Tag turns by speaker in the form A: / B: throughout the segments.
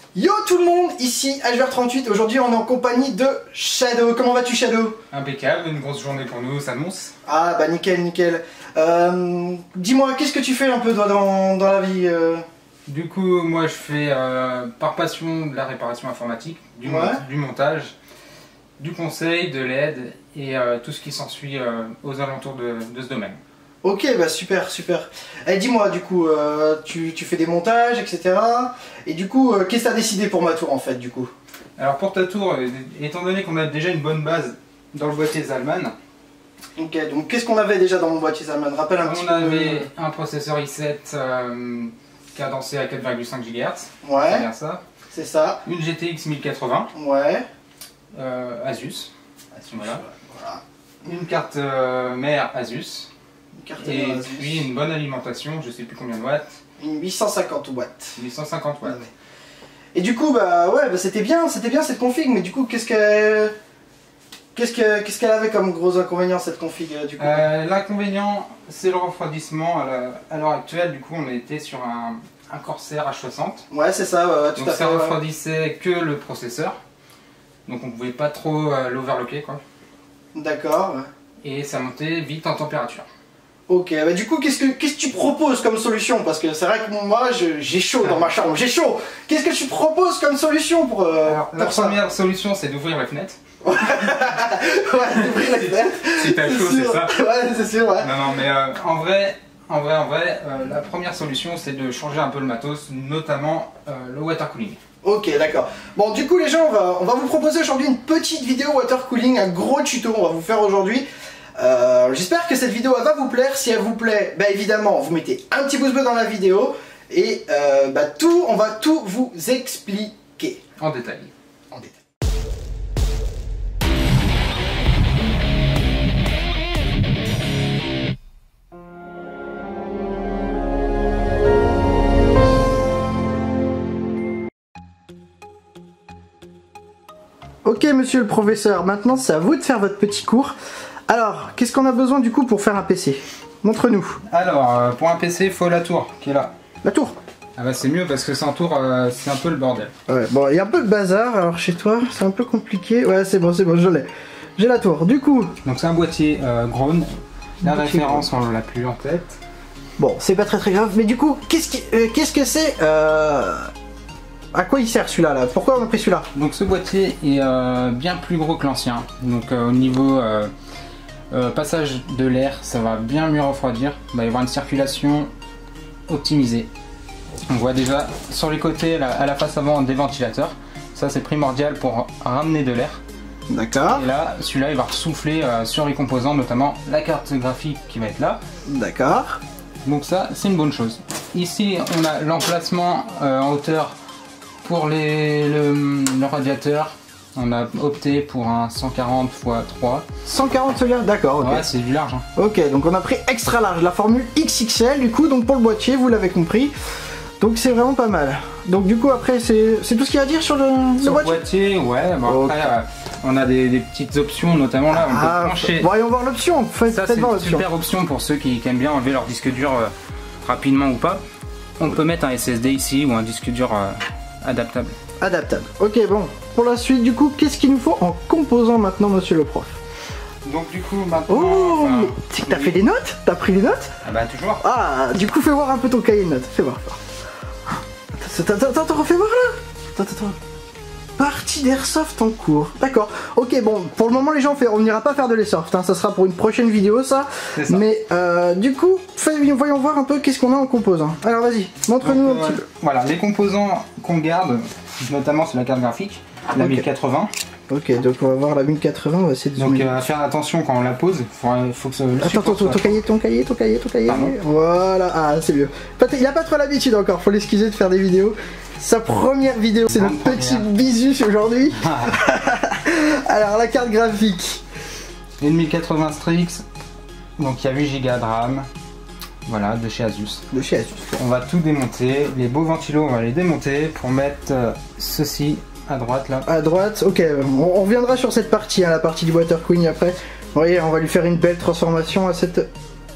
A: Yo tout le monde, ici HVR38, aujourd'hui on est en compagnie de Shadow. Comment vas-tu Shadow?
B: Impeccable, une grosse journée pour nous, ça annonce.
A: Ah bah nickel, nickel. Dis-moi, qu'est-ce que tu fais un peu toi dans la vie
B: Du coup, moi je fais par passion de la réparation informatique, du montage, du conseil, de l'aide et tout ce qui s'ensuit aux alentours de ce domaine.
A: Ok, bah super, super. Eh, dis-moi, du coup, tu fais des montages, etc. Et du coup, qu'est-ce que tu as décidé pour ma tour en fait, du coup?
B: Alors pour ta tour, étant donné qu'on a déjà une bonne base dans le boîtier Zalman.
A: Ok, donc qu'est-ce qu'on avait déjà dans mon boîtier Zalman? Rappelle un petit peu.
B: On avait un processeur i7 cadencé à 4,5 GHz.
A: Ouais.
B: C'est bien ça.
A: C'est ça.
B: Une GTX 1080.
A: Ouais.
B: Asus. Voilà.
A: Voilà.
B: Une carte mère Asus. Et puis une bonne alimentation, je sais plus combien de watts.
A: Une 850 watts.
B: 850 watts.
A: Ouais. Et du coup, bah ouais, bah, c'était bien cette config, mais du coup, qu'est-ce qu'elle avait comme gros inconvénient cette config du coup?
B: L'inconvénient, c'est le refroidissement à l'heure actuelle. Du coup, on était sur un Corsair H60.
A: Ouais, c'est ça, ouais, tout
B: donc
A: à fait.
B: Ça refroidissait que le processeur. Donc on pouvait pas trop l'overlocker quoi.
A: D'accord. Ouais.
B: Et ça montait vite en température.
A: Ok, bah du coup, qu'est-ce que tu proposes comme solution? Parce que c'est vrai que moi, j'ai chaud dans ma chambre, j'ai chaud. Qu'est-ce que tu proposes comme solution pour
B: la première solution, c'est d'ouvrir la fenêtre.
A: Ouais, d'ouvrir la fenêtre.
B: Si t'as chaud, c'est ça.
A: Ouais, c'est sûr, ouais.
B: Non, mais en vrai, la première solution, c'est de changer un peu le matos, notamment le water cooling.
A: Ok, d'accord. Bon, du coup, les gens, on va vous proposer aujourd'hui une petite vidéo water cooling, un gros tuto, on va vous faire aujourd'hui. J'espère que cette vidéo va vous plaire. Si elle vous plaît, bah évidemment vous mettez un petit pouce bleu dans la vidéo et on va tout vous expliquer
B: en détail.
A: Ok monsieur le professeur, maintenant c'est à vous de faire votre petit cours. Alors, qu'est-ce qu'on a besoin du coup pour faire un PC? Montre-nous.
B: Alors, pour un PC, il faut la tour qui est là.
A: La tour?
B: Ah bah c'est mieux parce que sans tour, c'est un peu le bordel.
A: Ouais, bon, il y a un peu de bazar, alors chez toi, c'est un peu compliqué. Ouais, c'est bon, je l'ai. J'ai la tour, du coup...
B: Donc c'est un boîtier Grown. La référence, on l'a plus en tête.
A: Bon, c'est pas très grave, mais du coup, qu'est-ce que c'est À quoi il sert celui-là là? Pourquoi on a pris celui-là?
B: Donc ce boîtier est bien plus gros que l'ancien. Donc au niveau... passage de l'air, ça va bien mieux refroidir. Il va y avoir une circulation optimisée. On voit déjà sur les côtés, à la face avant, des ventilateurs. Ça c'est primordial pour ramener de l'air.
A: D'accord.
B: Et là, celui-là, il va souffler sur les composants, notamment la carte graphique qui va être là.
A: D'accord.
B: Donc ça, c'est une bonne chose. Ici, on a l'emplacement en hauteur pour le radiateur. On a opté pour un 140 x 3. 140
A: celui-là, d'accord, ok.
B: Ouais, c'est du large. Hein.
A: Ok, donc on a pris extra large, la formule XXL, du coup, donc pour le boîtier, vous l'avez compris. Donc c'est vraiment pas mal. Donc du coup, après, c'est tout ce qu'il y a à dire sur le
B: boîtier? Ouais, bon, okay. Après, on a des petites options, notamment là, on peut brancher.
A: Voyons voir l'option,
B: ça c'est une super option pour ceux qui aiment bien enlever leur disque dur rapidement ou pas. On peut mettre un SSD ici ou un disque dur adaptable.
A: Adaptable. Ok, bon. Pour la suite, du coup, qu'est-ce qu'il nous faut en composant maintenant, monsieur le prof?
B: Donc du coup, maintenant...
A: Oh, c'est que t'as fait des notes? T'as pris des notes?
B: Ah bah toujours.
A: Ah, du coup, fais voir un peu ton cahier de notes. Fais voir. Attends, refais voir là. Attends. Partie d'airsoft en cours. D'accord. Ok, bon, pour le moment, les gens, on n'ira pas faire de l'airsoft. Hein, ça sera pour une prochaine vidéo, ça.
B: C'est ça.
A: Mais du coup, voyons voir un peu qu'est-ce qu'on a en composant. Alors vas-y, montre-nous un petit peu.
B: Voilà, les composants qu'on garde, notamment sur la carte graphique, la 1080.
A: Ok, donc on va voir la 1080, on va essayer de
B: zoomer. Donc faire attention quand on la pose, faut que ça...
A: Attends, ton cahier. Pardon. Voilà, ah c'est mieux. Il a pas trop l'habitude encore, faut l'excuser de faire des vidéos. Sa première vidéo, c'est notre petit bisus aujourd'hui. Alors la carte graphique.
B: Une 1080 Strix, donc il y a 8 Go de RAM. Voilà, de chez Asus.
A: De chez Asus.
B: On va tout démonter, les beaux ventilos, on va les démonter pour mettre ceci à droite là.
A: À droite, ok, on reviendra sur cette partie, hein, la partie du water cooling après. Vous voyez, on va lui faire une belle transformation à cette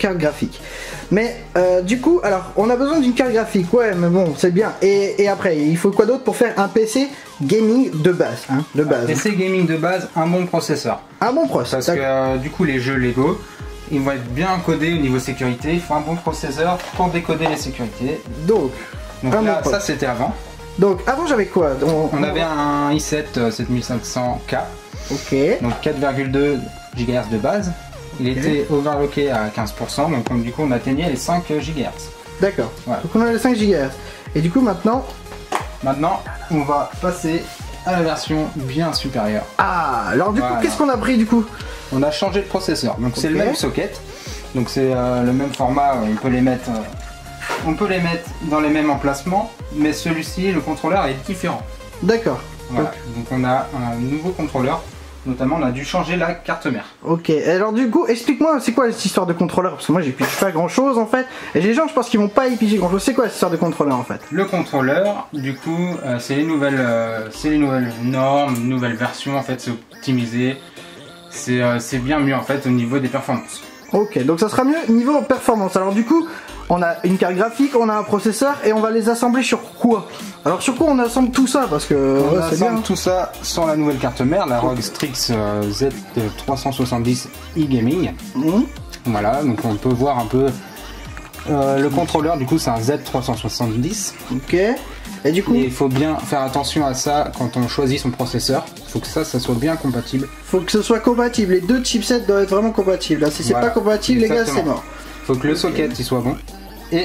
A: carte graphique. Mais du coup, alors on a besoin d'une carte graphique, ouais, mais bon, c'est bien. Et après, il faut quoi d'autre pour faire un PC gaming de base, hein, de base.
B: PC gaming de base, un bon processeur.
A: Un bon processeur.
B: Parce que du coup, les jeux Lego, ils vont être bien codés au niveau sécurité. Il faut un bon processeur pour décoder les sécurités.
A: Donc
B: là, ça c'était avant.
A: Donc avant j'avais quoi?
B: On avait un i7 7500K.
A: Ok.
B: Donc 4,2 GHz de base. Il était overclocké à 15%, donc du coup on atteignait les 5 GHz.
A: D'accord.
B: Voilà.
A: Donc on a les 5 GHz. Et du coup maintenant,
B: on va passer à la version bien supérieure.
A: Ah, alors du coup, qu'est-ce qu'on a pris du coup?
B: On a changé de processeur. Donc c'est le même socket. Donc c'est le même format. On peut les mettre dans les mêmes emplacements, mais celui-ci, le contrôleur est différent.
A: D'accord.
B: Voilà. Donc on a un nouveau contrôleur. Notamment, on a dû changer la carte mère.
A: Ok, alors du coup, explique-moi, c'est quoi cette histoire de contrôleur? Parce que moi, j'ai pigé pas grand-chose en fait. Et les gens, je pense qu'ils vont pas y piger grand-chose. C'est quoi cette histoire de contrôleur en fait?
B: Le contrôleur, du coup, c'est les nouvelles normes, nouvelles versions. En fait, c'est optimisé. C'est bien mieux en fait au niveau des performances.
A: Ok, donc ça sera mieux niveau performance. Alors du coup, on a une carte graphique, on a un processeur et on va les assembler sur quoi? Alors sur quoi on assemble tout ça? Parce que
B: on assemble tout ça sur la nouvelle carte mère, la ROG Strix Z370 e-gaming. Voilà, donc on peut voir un peu le contrôleur. Du coup, c'est un Z370.
A: Ok. Et du coup,
B: il faut bien faire attention à ça quand on choisit son processeur. Il faut que ça soit bien compatible.
A: Faut que ce soit compatible. Les deux chipsets doivent être vraiment compatibles. Là, si c'est pas compatible, les gars, c'est mort.
B: Faut que le socket il soit bon. Et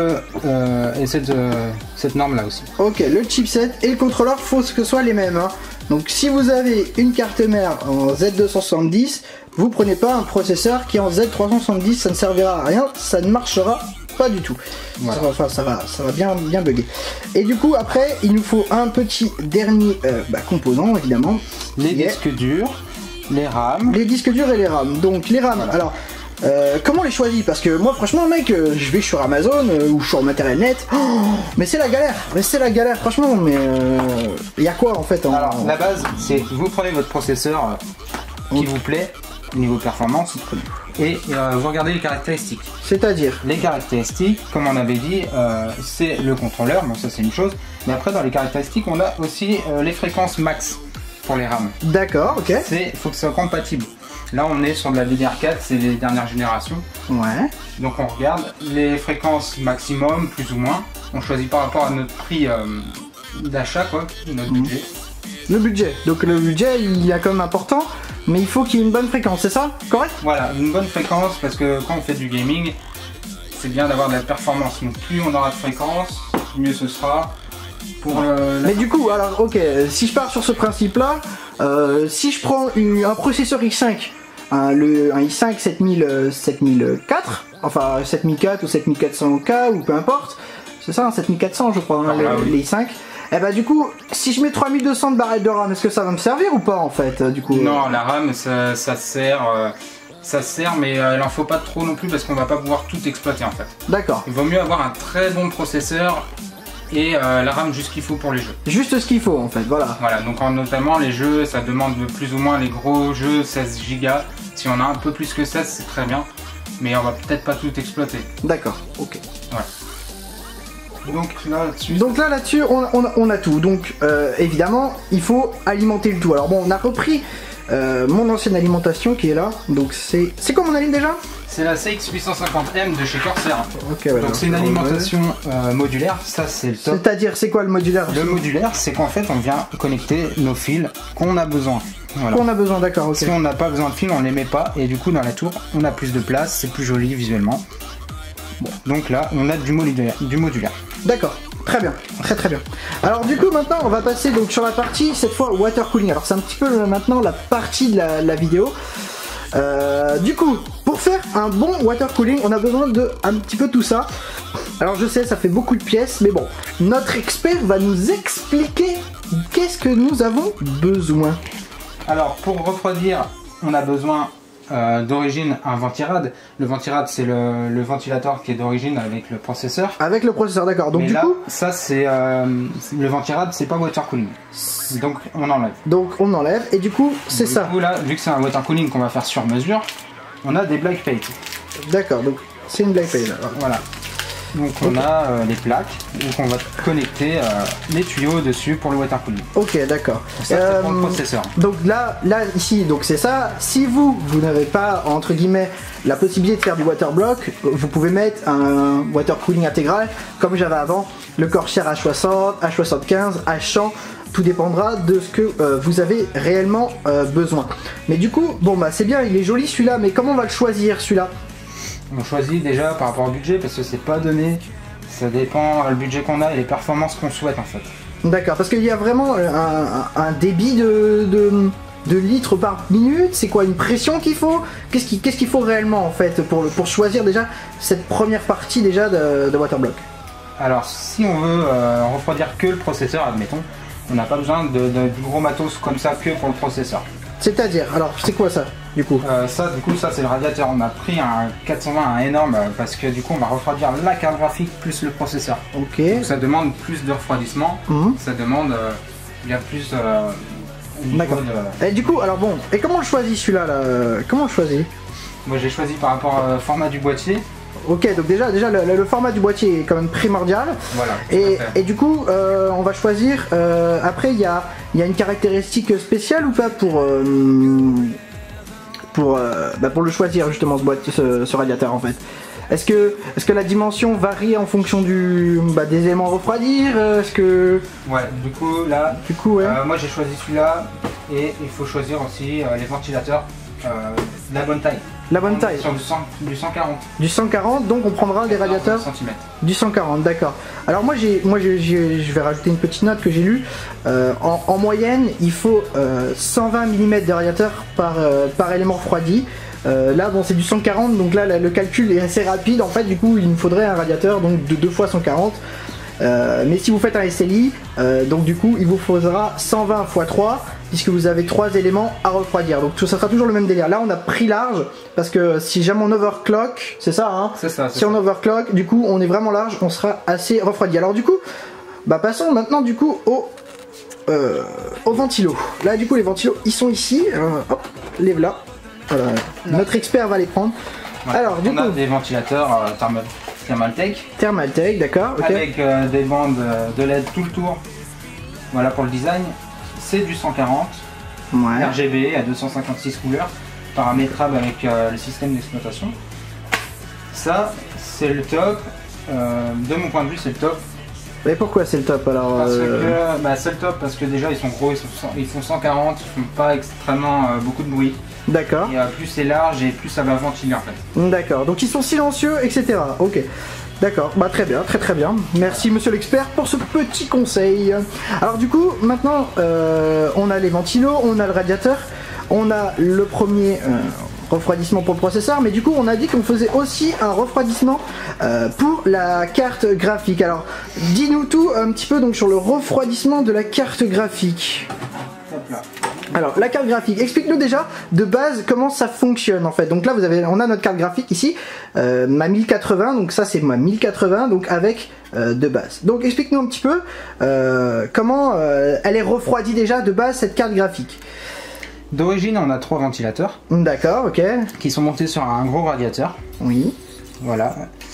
B: cette norme là aussi.
A: Ok, le chipset et le contrôleur, faut que ce soit les mêmes. Hein. Donc si vous avez une carte mère en Z270, vous prenez pas un processeur qui est en Z370, ça ne servira à rien, ça ne marchera pas du tout. Voilà. Ça va bien bugger. Et du coup après il nous faut un petit dernier composant évidemment.
B: Les disques durs, les RAM.
A: Les disques durs et les RAM. Donc les RAM, voilà. Alors comment on les choisit? Parce que moi franchement mec, je vais sur Amazon ou sur Matériel Net, mais c'est la galère, franchement, mais il y a quoi en fait
B: Alors la base c'est vous prenez votre processeur qui vous plaît au niveau performance et vous regardez les caractéristiques.
A: C'est-à-dire
B: les caractéristiques, comme on avait dit, c'est le contrôleur, bon ça c'est une chose, mais après dans les caractéristiques on a aussi les fréquences max pour les RAM.
A: D'accord, ok.
B: Faut que ce soit compatible. Là on est sur de la DDR4, c'est les dernières générations.
A: Ouais.
B: Donc on regarde les fréquences maximum, plus ou moins. On choisit par rapport à notre prix d'achat, quoi, notre budget.
A: Le budget. Donc le budget il est quand même important, mais il faut qu'il y ait une bonne fréquence, c'est ça? Correct?
B: Voilà, une bonne fréquence parce que quand on fait du gaming, c'est bien d'avoir de la performance. Donc plus on aura de fréquence, mieux ce sera.
A: Mais du coup, alors ok, si je pars sur ce principe-là, si je prends un processeur i5, un i5 7004, enfin 7004 ou 7400K ou peu importe, c'est ça, 7400 je crois, les i5. Et bah du coup, si je mets 3200 de barrettes de RAM, est-ce que ça va me servir ou pas en fait du coup?
B: Non, la RAM ça sert, mais il en faut pas trop non plus parce qu'on va pas pouvoir tout exploiter en fait.
A: D'accord.
B: Il vaut mieux avoir un très bon processeur et la RAM juste ce qu'il faut pour les jeux.
A: Juste ce qu'il faut en fait, voilà.
B: Voilà, donc notamment les jeux, ça demande plus ou moins les gros jeux 16 Go. Si on a un peu plus que 16, c'est très bien, mais on va peut-être pas tout exploiter.
A: D'accord, ok.
B: Voilà. Donc
A: là là-dessus on a tout. Donc évidemment il faut alimenter le tout. Alors bon, on a repris mon ancienne alimentation qui est là. Donc c'est quoi mon alim déjà?
B: C'est la CX850M de chez Corsair.
A: Okay, ouais,
B: donc c'est une alimentation modulaire, ça c'est le top.
A: C'est-à-dire c'est quoi le modulaire?
B: Le modulaire c'est qu'en fait on vient connecter nos fils qu'on a besoin.
A: Voilà. Qu'on a besoin, d'accord, ok.
B: Si on n'a pas besoin de fils, on les met pas et du coup dans la tour on a plus de place, c'est plus joli visuellement. Bon, donc là on a du modulaire.
A: D'accord, très bien, très bien. Alors du coup maintenant on va passer donc sur la partie cette fois water cooling. Alors c'est un petit peu maintenant la partie de la vidéo. Du coup, pour faire un bon water cooling, on a besoin de un petit peu tout ça. Alors je sais, ça fait beaucoup de pièces, mais bon, notre expert va nous expliquer qu'est-ce que nous avons besoin.
B: Alors pour refroidir, on a besoin d'origine un ventirad. Le ventirad c'est le ventilateur qui est d'origine avec le processeur.
A: Avec le processeur, d'accord. Donc
B: mais
A: du
B: là,
A: coup,
B: ça c'est le ventirad, c'est pas water cooling. Donc on enlève.
A: Donc on enlève et du coup c'est ça.
B: Du coup là, vu que c'est un water cooling qu'on va faire sur mesure, on a des black paint.
A: D'accord, donc c'est une black page.
B: Voilà. Donc on a les plaques, donc on va connecter les tuyaux dessus pour le water cooling.
A: Ok, d'accord.
B: Ça c'est pour le processeur.
A: Donc là ici, donc c'est ça. Si vous n'avez pas entre guillemets la possibilité de faire du water block, vous pouvez mettre un water cooling intégral comme j'avais avant, le Corsair H60, H75, H100. Tout dépendra de ce que vous avez réellement besoin. Mais du coup, bon bah c'est bien, il est joli celui-là, mais comment on va le choisir celui-là?
B: On choisit déjà par rapport au budget parce que c'est pas donné, ça dépend le budget qu'on a et les performances qu'on souhaite en fait.
A: D'accord, parce qu'il y a vraiment un débit de litres par minute, c'est quoi une pression qu'il faut? Qu'est-ce qu'il faut réellement en fait pour choisir déjà cette première partie déjà de Waterblock?
B: Alors si on veut refroidir que le processeur, admettons, on n'a pas besoin du gros matos comme ça que pour le processeur.
A: C'est-à-dire, alors c'est quoi ça du coup?
B: Ça c'est le radiateur, on a pris un 420, un énorme, parce que du coup on va refroidir la carte graphique plus le processeur.
A: Ok.
B: Donc ça demande plus de refroidissement, ça demande il y a plus
A: d'accord. Et du coup, alors bon, et comment on le choisit celui-là là comment on le choisit?
B: Moi j'ai choisi par rapport au format du boîtier.
A: Ok, donc déjà le format du boîtier est quand même primordial.
B: Voilà.
A: Et du coup, on va choisir. Après, il y a une caractéristique spéciale ou pas pour le choisir justement ce radiateur en fait. Est-ce que la dimension varie en fonction des éléments à refroidir? Est-ce que...
B: Ouais, du coup là,
A: ouais.
B: Moi j'ai choisi celui-là et il faut choisir aussi les ventilateurs de la bonne taille.
A: La bonne taille.
B: Sur du 140.
A: Du 140, donc on prendra des radiateurs du 140, d'accord. Alors moi je vais rajouter une petite note que j'ai lue. En moyenne, il faut 120 mm de radiateur par élément refroidi. Là bon c'est du 140, donc là le calcul est assez rapide. En fait du coup il nous faudrait un radiateur donc de 2 fois 140. Mais si vous faites un SLI, donc du coup il vous faudra 120 x 3 puisque vous avez 3 éléments à refroidir. Donc ça sera toujours le même délire. Là on a pris large parce que si jamais on overclock, c'est ça hein.
B: C'est ça.
A: Si on overclock, du coup on est vraiment large, on sera assez refroidi. Alors du coup, passons maintenant du coup au ventilo. Là du coup les ventilos ils sont ici. Hop, les voilà. Voilà. Notre expert va les prendre.
B: Ouais.
A: Alors du
B: coup on a des ventilateurs Thermaltake.
A: Thermaltake, d'accord. Okay.
B: Avec des bandes de LED tout le tour. Voilà pour le design. C'est du 140.
A: Ouais.
B: RGB à 256 couleurs. Paramétrable avec le système d'exploitation. Ça, c'est le top. De mon point de vue, c'est le top.
A: Et pourquoi c'est le top alors?
B: Parce que c'est le top parce que déjà ils sont gros, ils font 140, ils font pas extrêmement beaucoup de bruit.
A: D'accord.
B: Et plus c'est large et plus ça va ventiler en fait.
A: D'accord, donc ils sont silencieux, etc. Ok. D'accord, très bien, très bien. Merci monsieur l'expert pour ce petit conseil. Alors du coup, maintenant, on a les ventilos, on a le radiateur, on a le premier refroidissement pour le processeur, mais du coup on a dit qu'on faisait aussi un refroidissement pour la carte graphique. Alors dis-nous tout un petit peu donc sur le refroidissement de la carte graphique.
B: Hop là.
A: Alors la carte graphique, explique-nous déjà de base comment ça fonctionne en fait. Donc là on a notre carte graphique ici, ma 1080, donc ça c'est ma 1080, donc avec de base. Donc explique-nous un petit peu comment elle est refroidie déjà de base cette carte graphique.
B: D'origine on a 3 ventilateurs.
A: D'accord, ok.
B: Qui sont montés sur un gros radiateur.
A: Oui.
B: Voilà.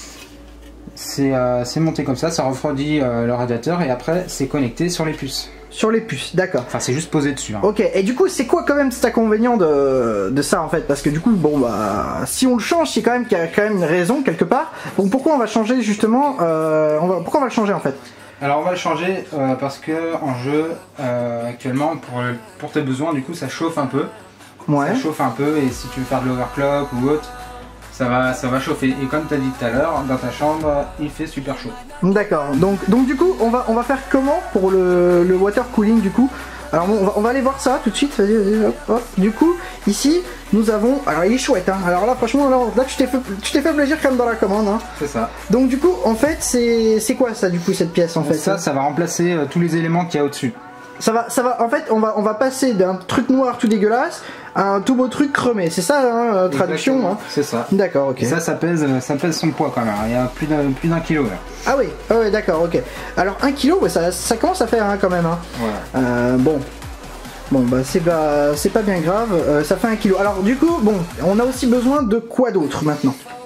B: C'est monté comme ça refroidit le radiateur et après c'est connecté sur les puces.
A: Sur les puces, d'accord.
B: Enfin c'est juste posé dessus. Hein.
A: Ok, et du coup c'est quoi quand même cet inconvénient de ça en fait? Parce que du coup si on le change, c'est quand même qu'il y a quand même une raison quelque part. Donc pourquoi on va changer justement pourquoi on va le changer en fait?
B: Alors on va le changer parce que en jeu actuellement pour tes besoins du coup ça chauffe un peu.
A: Ouais.
B: Ça chauffe un peu et si tu veux faire de l'overclock ou autre, ça va chauffer. Et comme tu as dit tout à l'heure, dans ta chambre, il fait super chaud.
A: D'accord. Donc du coup, on va faire comment pour le water cooling du coup? Alors bon, on va aller voir ça tout de suite. Vas-y, hop. Du coup, ici, nous avons... Alors il est chouette, hein. Alors là, franchement, là tu t'es fait plaisir quand même dans la commande. Hein.
B: C'est ça.
A: Donc du coup, en fait, c'est quoi ça du coup, cette pièce en fait?
B: Ça va remplacer tous les éléments qu'il y a au-dessus.
A: Ça va, en fait, on va passer d'un truc noir tout dégueulasse à un tout beau truc chromé, c'est ça, hein, traduction hein.
B: C'est ça.
A: D'accord, ok.
B: Et ça pèse son poids quand même, il y a plus d'un kilo là.
A: Ah oui, d'accord, ok. Alors 1 kilo, ouais, ça commence à faire hein, quand même. Hein.
B: Voilà.
A: Bon, c'est pas bien grave, ça fait 1 kilo. Alors du coup, bon, on a aussi besoin de quoi d'autre maintenant?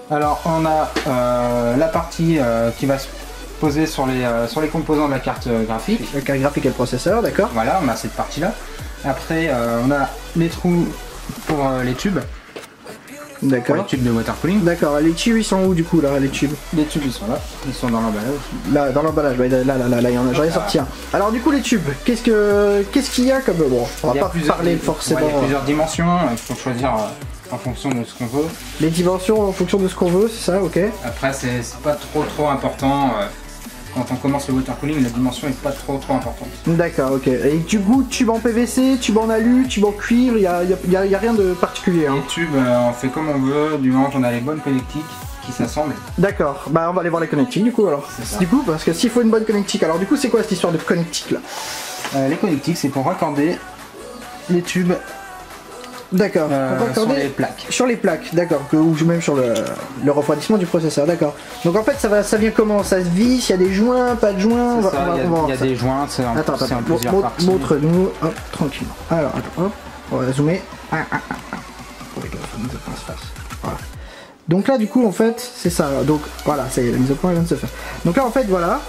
B: Alors on a la partie qui va se poser sur les composants de la carte graphique.
A: La carte graphique et le processeur, d'accord.
B: Voilà, on a cette partie là. Après on a les trous pour les tubes.
A: D'accord.
B: Les tubes de water cooling.
A: D'accord, les tubes ils sont où du coup là, les tubes?
B: Les tubes ils sont là, ils sont dans l'emballage.
A: Là, dans l'emballage, là, j'en ai sorti un. Alors du coup les tubes, qu'est-ce qu'il y a comme... Bon, on va pas parler forcément...
B: Il y a plusieurs dimensions, il faut choisir en fonction de ce qu'on veut.
A: Les dimensions en fonction de ce qu'on veut, c'est ça, ok.
B: Après c'est pas trop important. Quand on commence le water cooling, la dimension est pas trop importante.
A: D'accord, ok. Et du coup, tube en PVC, tube en alu, tube en cuivre, il y a rien de particulier. Hein.
B: Les tubes, on fait comme on veut, du moment qu'on a les bonnes connectiques qui s'assemblent.
A: D'accord, bah on va aller voir les connectiques du coup alors. Du coup, parce que s'il faut une bonne connectique, alors du coup c'est quoi cette histoire de connectique là?
B: Les connectiques, c'est pour raccorder les tubes.
A: D'accord,
B: sur les plaques.
A: Sur les plaques, d'accord, ou même sur le refroidissement du processeur, d'accord. Donc en fait ça vient comment? Ça se visse, il y a des joints, pas de joints?
B: Il y a des joints, c'est un plusieurs parties.
A: Montre-nous, hop, tranquillement. Alors, attends, hop, on va zoomer. Voilà. Donc là du coup en fait c'est ça, donc voilà, ça y est, la mise au point vient de se faire. Donc là en fait voilà.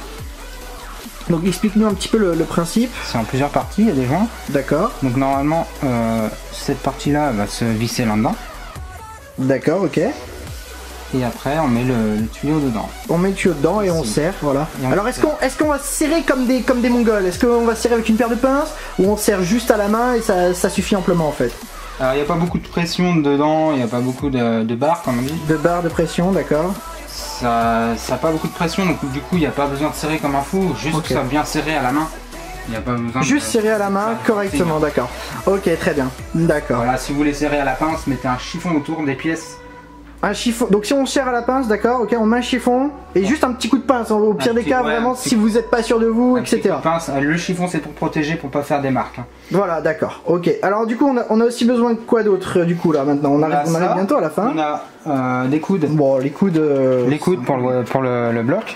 A: Donc explique-nous un petit peu le principe.
B: C'est en plusieurs parties, il y a des joints.
A: D'accord.
B: Donc normalement, cette partie-là va se visser là-dedans.
A: D'accord, ok.
B: Et après, on met le tuyau dedans.
A: On met le tuyau dedans et on serre, voilà. Alors est-ce qu'on va serrer comme des mongols? Est-ce qu'on va serrer avec une paire de pinces ou on serre juste à la main et ça suffit amplement en fait?
B: Alors il n'y a pas beaucoup de pression dedans, il n'y a pas beaucoup de barres comme on dit.
A: De barres de pression, d'accord.
B: Ça n'a pas beaucoup de pression, donc du coup il n'y a pas besoin de serrer comme un fou, juste que ça bien serré à la main. Il n'y a pas besoin
A: juste serré à la main correctement, d'accord. Ok, très bien, d'accord.
B: Voilà, si vous voulez serrer à la pince, mettez un chiffon autour des pièces.
A: Un chiffon, donc si on serre à la pince, d'accord, ok, on met un chiffon et juste un petit coup de pince, au pire des cas, vraiment, si vous n'êtes pas sûr de vous, etc.
B: Pince, le chiffon c'est pour protéger, pour pas faire des marques. Hein.
A: Voilà, d'accord, ok. Alors du coup, on a aussi besoin de quoi d'autre, du coup, là, maintenant? On arrive bientôt à la fin.
B: On a des coudes.
A: Bon, les coudes...
B: Les coudes pour le bloc.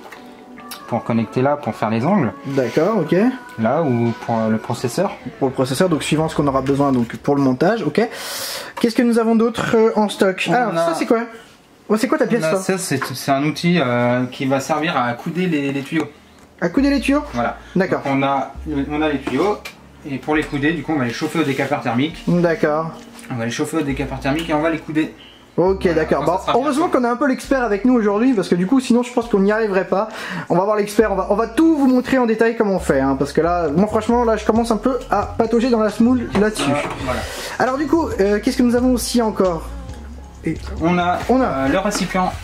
B: Pour connecter là, pour faire les angles.
A: D'accord, ok.
B: Là, ou pour le processeur.
A: Pour le processeur, donc suivant ce qu'on aura besoin donc pour le montage, ok. Qu'est-ce que nous avons d'autre en stock? Alors, ça c'est quoi? Oh, c'est quoi ta pièce là?
B: Ça, c'est un outil qui va servir à couder les tuyaux.
A: À couder les tuyaux?
B: Voilà.
A: D'accord.
B: On a les tuyaux, et pour les couder, du coup, on va les chauffer au décapeur thermique.
A: D'accord.
B: On va les chauffer au décapeur thermique et on va les couder.
A: Ok, voilà, d'accord. Bon, heureusement qu'on a un peu l'expert avec nous aujourd'hui, parce que du coup, sinon, je pense qu'on n'y arriverait pas. On va voir l'expert, on va tout vous montrer en détail comment on fait, hein, parce que là, moi, franchement, là, je commence un peu à patauger dans la semoule là-dessus.
B: Voilà.
A: Alors, du coup, qu'est-ce que nous avons aussi encore?
B: On a le récipient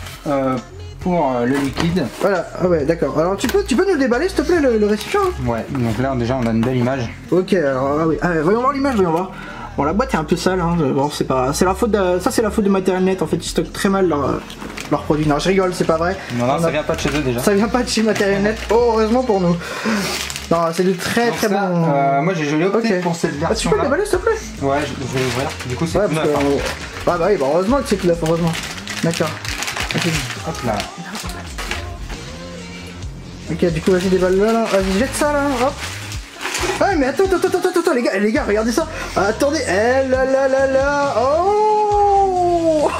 B: pour le liquide.
A: Voilà, ah ouais, d'accord. Alors, tu peux nous le déballer, s'il te plaît, le récipient?
B: Ouais, donc là, déjà, on a une belle image.
A: Ok, alors, ah oui, voyons voir l'image, voyons voir. Bon, la boîte est un peu sale, hein. Bon, c'est pas, c'est la faute de, ça c'est la faute de Matériel Net. En fait, ils stockent très mal leurs produits. Non, je rigole, c'est pas vrai.
B: Non, ça vient pas de chez eux déjà.
A: Ça vient pas de chez Matériel Net. Oh, heureusement pour nous. Non, c'est de très très bon.
B: Moi, j'ai opté pour cette version.
A: Tu peux le déballer, s'il te plaît?
B: Ouais, je vais l'ouvrir. Du coup, c'est tout neuf.
A: Ah bah oui, bah heureusement que c'est tout neuf, heureusement. D'accord. Okay.
B: Hop là.
A: Ok, du coup, vas-y, déballe-le là. Vas-y, jette ça là. Hop. Ah mais attends, les gars, regardez ça. Attendez, là, oh,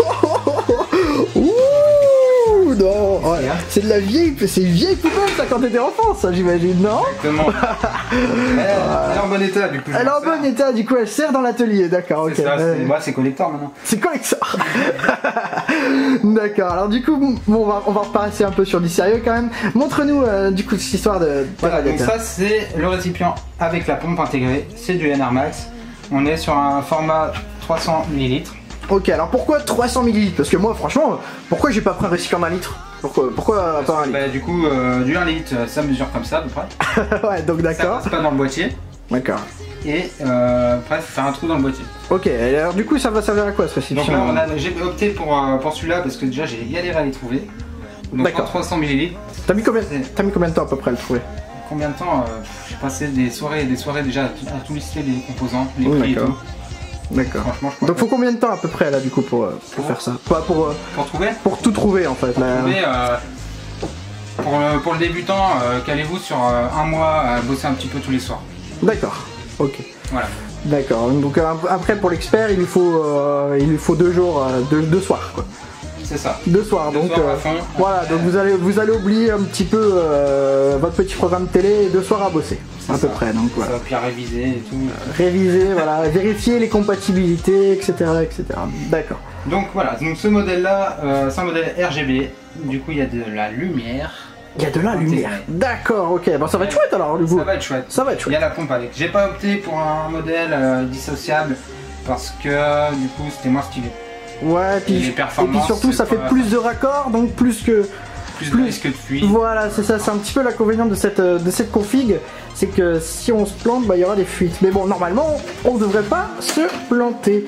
A: ouh, non, ouais. C'est de la vieille, c'est une vieille poubelle ça quand t'étais enfant, ça j'imagine, non?
B: Exactement. Elle est en bon état du coup.
A: Elle est en bon état, du coup elle sert dans l'atelier, d'accord, ok.
B: Moi c'est collector maintenant.
A: C'est collector. D'accord, alors du coup, bon, on va repasser un peu sur du sérieux quand même. Montre-nous du coup cette histoire de
B: voilà, donc ça c'est le récipient avec la pompe intégrée, c'est du NR Max. On est sur un format 300 ml.
A: Ok, alors pourquoi 300 ml? Parce que moi franchement, pourquoi j'ai pas pris un récipient d'1 litre? Pourquoi pas 1 litre?
B: Bah, du coup, du 1 litre, ça mesure comme ça à peu près.
A: Ouais, donc d'accord.
B: Ça passe pas dans le boîtier.
A: D'accord.
B: Et après, il faut faire un trou dans le boîtier.
A: Ok, alors du coup, ça va servir à quoi ce récipient?
B: Donc là, j'ai opté pour celui-là parce que déjà j'ai galéré à les trouver. Donc 300 ml.
A: T'as mis combien de temps à peu près à le trouver?
B: Combien de temps? J'ai passé des soirées déjà à tout lister les composants, les prix et tout.
A: D'accord. Donc faut combien de temps à peu près là du coup pour faire ça? Pour
B: trouver?
A: Pour tout trouver en fait.
B: Pour le débutant, calez-vous sur un mois à bosser un petit peu tous les soirs.
A: D'accord. Ok.
B: Voilà.
A: D'accord. Donc après pour l'expert il lui faut 2 jours, 2 soirs quoi.
B: C'est ça.
A: Deux soirs, donc
B: soirs à fond.
A: voilà, donc vous allez oublier un petit peu votre petit programme télé et 2 soirs à bosser, à peu près. Donc voilà.
B: Ça va puis à réviser et tout.
A: Réviser, voilà, vérifier les compatibilités, etc. etc. D'accord.
B: Donc voilà, donc ce modèle-là, c'est un modèle RGB. Du coup, il y a de la lumière.
A: Il y a de la lumière. D'accord, ok. Bon, ça va être chouette alors, du coup.
B: Ça va être chouette.
A: Ça va être
B: Il
A: chouette.
B: y a la pompe avec. J'ai pas opté pour un modèle dissociable parce que du coup, c'était moins stylé.
A: Ouais,
B: et les performances,
A: et puis surtout, ça fait plus de raccords, donc plus de risque de fuite. Voilà, c'est ça, c'est un petit peu l'inconvénient de cette config, c'est que si on se plante, bah, il y aura des fuites. Mais bon, normalement, on devrait pas se planter.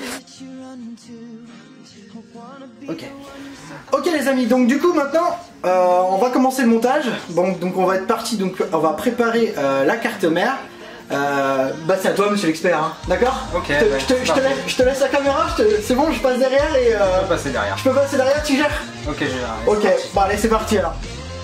A: Ok. Ok les amis, donc du coup maintenant, on va commencer le montage. Bon, donc on va être parti, donc on va préparer la carte mère. Bah c'est à toi monsieur l'expert, hein. D'accord.
B: Ok.
A: Je te laisse la caméra, c'est bon, je passe derrière et...
B: Je peux passer derrière.
A: Je peux passer derrière, tu gères?
B: Ok, je gère.
A: Ok, bon allez c'est parti alors.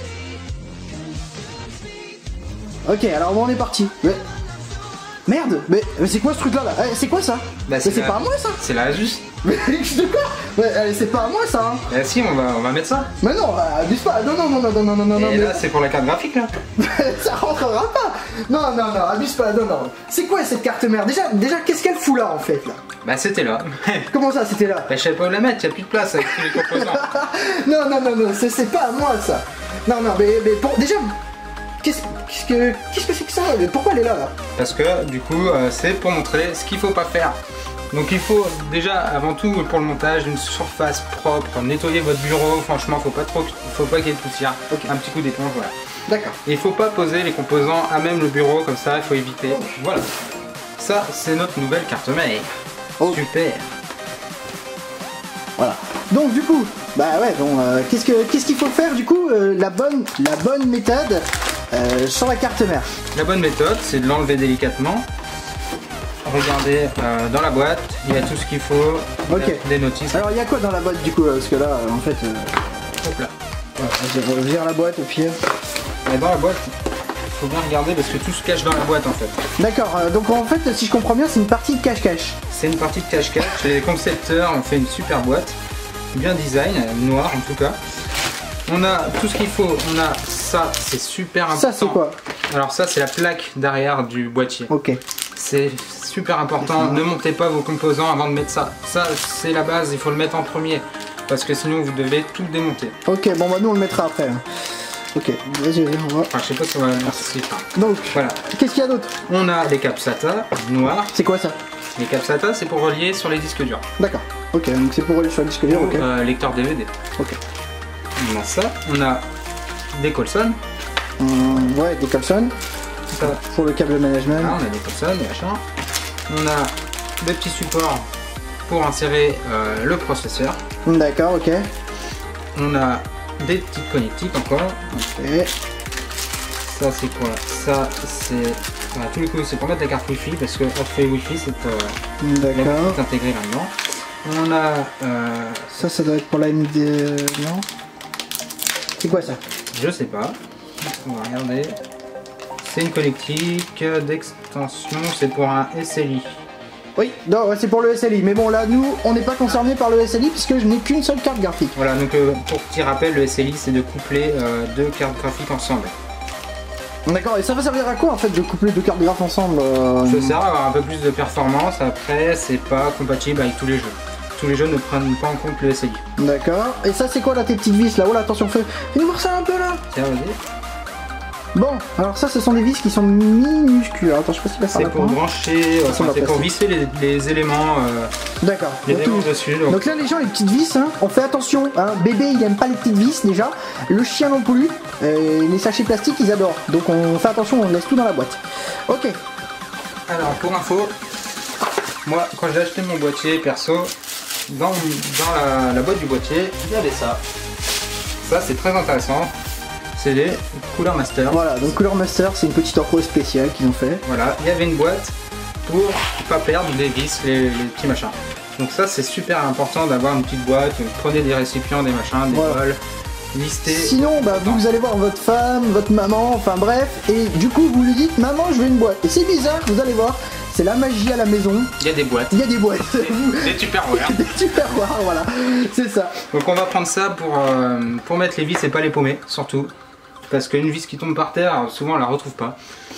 A: Ok, alors bon, on est parti. Mais... Merde, mais c'est quoi ce truc là, c'est quoi ça?
B: Bah,
A: c'est pas à moi ça.
B: C'est la Asus.
A: Mais de quoi? Ouais, allez, c'est pas à moi ça, hein.
B: Bah si, on va mettre ça.
A: Mais non, abuse pas. Non.
B: Et là, c'est pour la carte graphique là.
A: Ça rentrera pas. Non, abuse pas. Non. C'est quoi cette carte mère? Déjà, qu'est-ce qu'elle fout là en fait là?
B: Bah c'était là.
A: Comment ça, c'était là?
B: Bah je savais pas où la mettre, y a plus de place avec tous les composants.
A: Non, c'est pas à moi ça. Non, mais pour déjà. Qu'est-ce que c'est que ça? Mais pourquoi elle est là?
B: Parce que du coup, c'est pour montrer ce qu'il faut pas faire. Donc il faut déjà avant tout pour le montage une surface propre, nettoyer votre bureau, franchement faut pas qu'il y ait de poussière, un petit coup d'éponge, voilà.
A: D'accord.
B: Et il faut pas poser les composants à même le bureau comme ça, il faut éviter. Voilà. Ça c'est notre nouvelle carte mère. Super.
A: Voilà. Donc du coup, bah ouais, donc qu'est-ce qu'il faut faire du coup, la bonne méthode sur la carte mère.
B: La bonne méthode, c'est de l'enlever délicatement. Regardez dans la boîte, il y a tout ce qu'il faut, des notices.
A: Alors il y a quoi dans la boîte du coup? Parce que là, en fait...
B: Hop là.
A: Je revire la boîte au pire.
B: Et dans la boîte, il faut bien regarder parce que tout se cache dans la boîte en fait.
A: D'accord, donc en fait, si je comprends bien, c'est une partie de cache-cache.
B: C'est une partie de cache-cache. Les concepteurs ont fait une super boîte, bien design, noire en tout cas. On a tout ce qu'il faut, on a ça, c'est super important.
A: Ça c'est quoi?
B: Alors ça c'est la plaque derrière du boîtier.
A: Ok.
B: C'est super important, ne montez pas vos composants avant de mettre ça. Ça c'est la base, il faut le mettre en premier. Parce que sinon vous devez tout démonter. Ok, bon bah nous on le mettra après. Ok, vas-y, on va... Enfin je sais pas si on va le merci.
A: Donc,
B: voilà.
A: Qu'est-ce qu'il y a d'autre? On
B: a les câbles SATA noirs.
A: C'est quoi ça?
B: Les câbles SATA c'est pour relier sur les disques durs.
A: D'accord, ok, donc c'est pour relier sur les disques durs, ok.
B: Lecteur DVD.
A: Ok.
B: On a ça, on a des Colson.
A: Ouais, des Colson. Ça, pour le câble management.
B: Ah, on a des Colson, machin. On a des petits supports pour insérer le processeur.
A: D'accord, ok.
B: On a des petites connectiques encore.
A: Ok.
B: Ça c'est quoi? Ça c'est... À tous les coups c'est pour mettre la carte Wi-Fi parce que hors fait Wi-Fi c'est intégré là-dedans. On a...
A: Ça doit être pour la MD... Non? C'est quoi ça?
B: Je sais pas. On va regarder. C'est une connectique d'extension, c'est pour un SLI.
A: Oui, non, c'est pour le SLI. Mais bon, là, nous, on n'est pas concernés par le SLI puisque je n'ai qu'une seule carte graphique.
B: Voilà, donc pour petit rappel, le SLI, c'est de coupler deux cartes graphiques ensemble.
A: D'accord, et ça va servir à quoi en fait de coupler deux cartes graphiques ensemble?
B: Ça sert à avoir un peu plus de performance. Après, c'est pas compatible avec tous les jeux. Tous les jeux ne prennent pas en compte le SLI. D'accord. Et ça, c'est quoi là, tes petites vis là? Oh là, attention, fais-nous voir ça un peu là. Tiens, vas-y. Bon, alors ça, ce sont des vis qui sont minuscules. Attends, je sais pas si c'est pour brancher, c'est pour visser les éléments.
A: D'accord.
B: Les éléments dessus.
A: Donc là, les gens, les petites vis, hein, on fait attention. Hein, bébé, il aime pas les petites vis déjà. Le chien non plus. Les sachets plastiques, ils adorent. Donc on fait attention, on laisse tout dans la boîte. Ok.
B: Alors pour info, moi, quand j'ai acheté mon boîtier perso, dans la boîte du boîtier, regardez ça. Ça, c'est très intéressant. C'est les Cooler Master.
A: Voilà, donc Cooler Master, c'est une petite encre spéciale qu'ils ont fait.
B: Voilà, il y avait une boîte pour pas perdre les vis, les petits machins. Donc ça, c'est super important d'avoir une petite boîte. Prenez des récipients, des machins, des bols, listés.
A: Sinon, bah, vous allez voir votre femme, votre maman, enfin bref, et du coup, vous lui dites, maman, je veux une boîte. Et c'est bizarre, vous allez voir, c'est la magie à la maison.
B: Il y a des boîtes.
A: Il y a des boîtes.
B: Des Tupperware.
A: Des Tupperware, voilà, c'est ça.
B: Donc on va prendre ça pour mettre les vis et pas les paumer, surtout. Parce qu'une vis qui tombe par terre, souvent on la retrouve pas.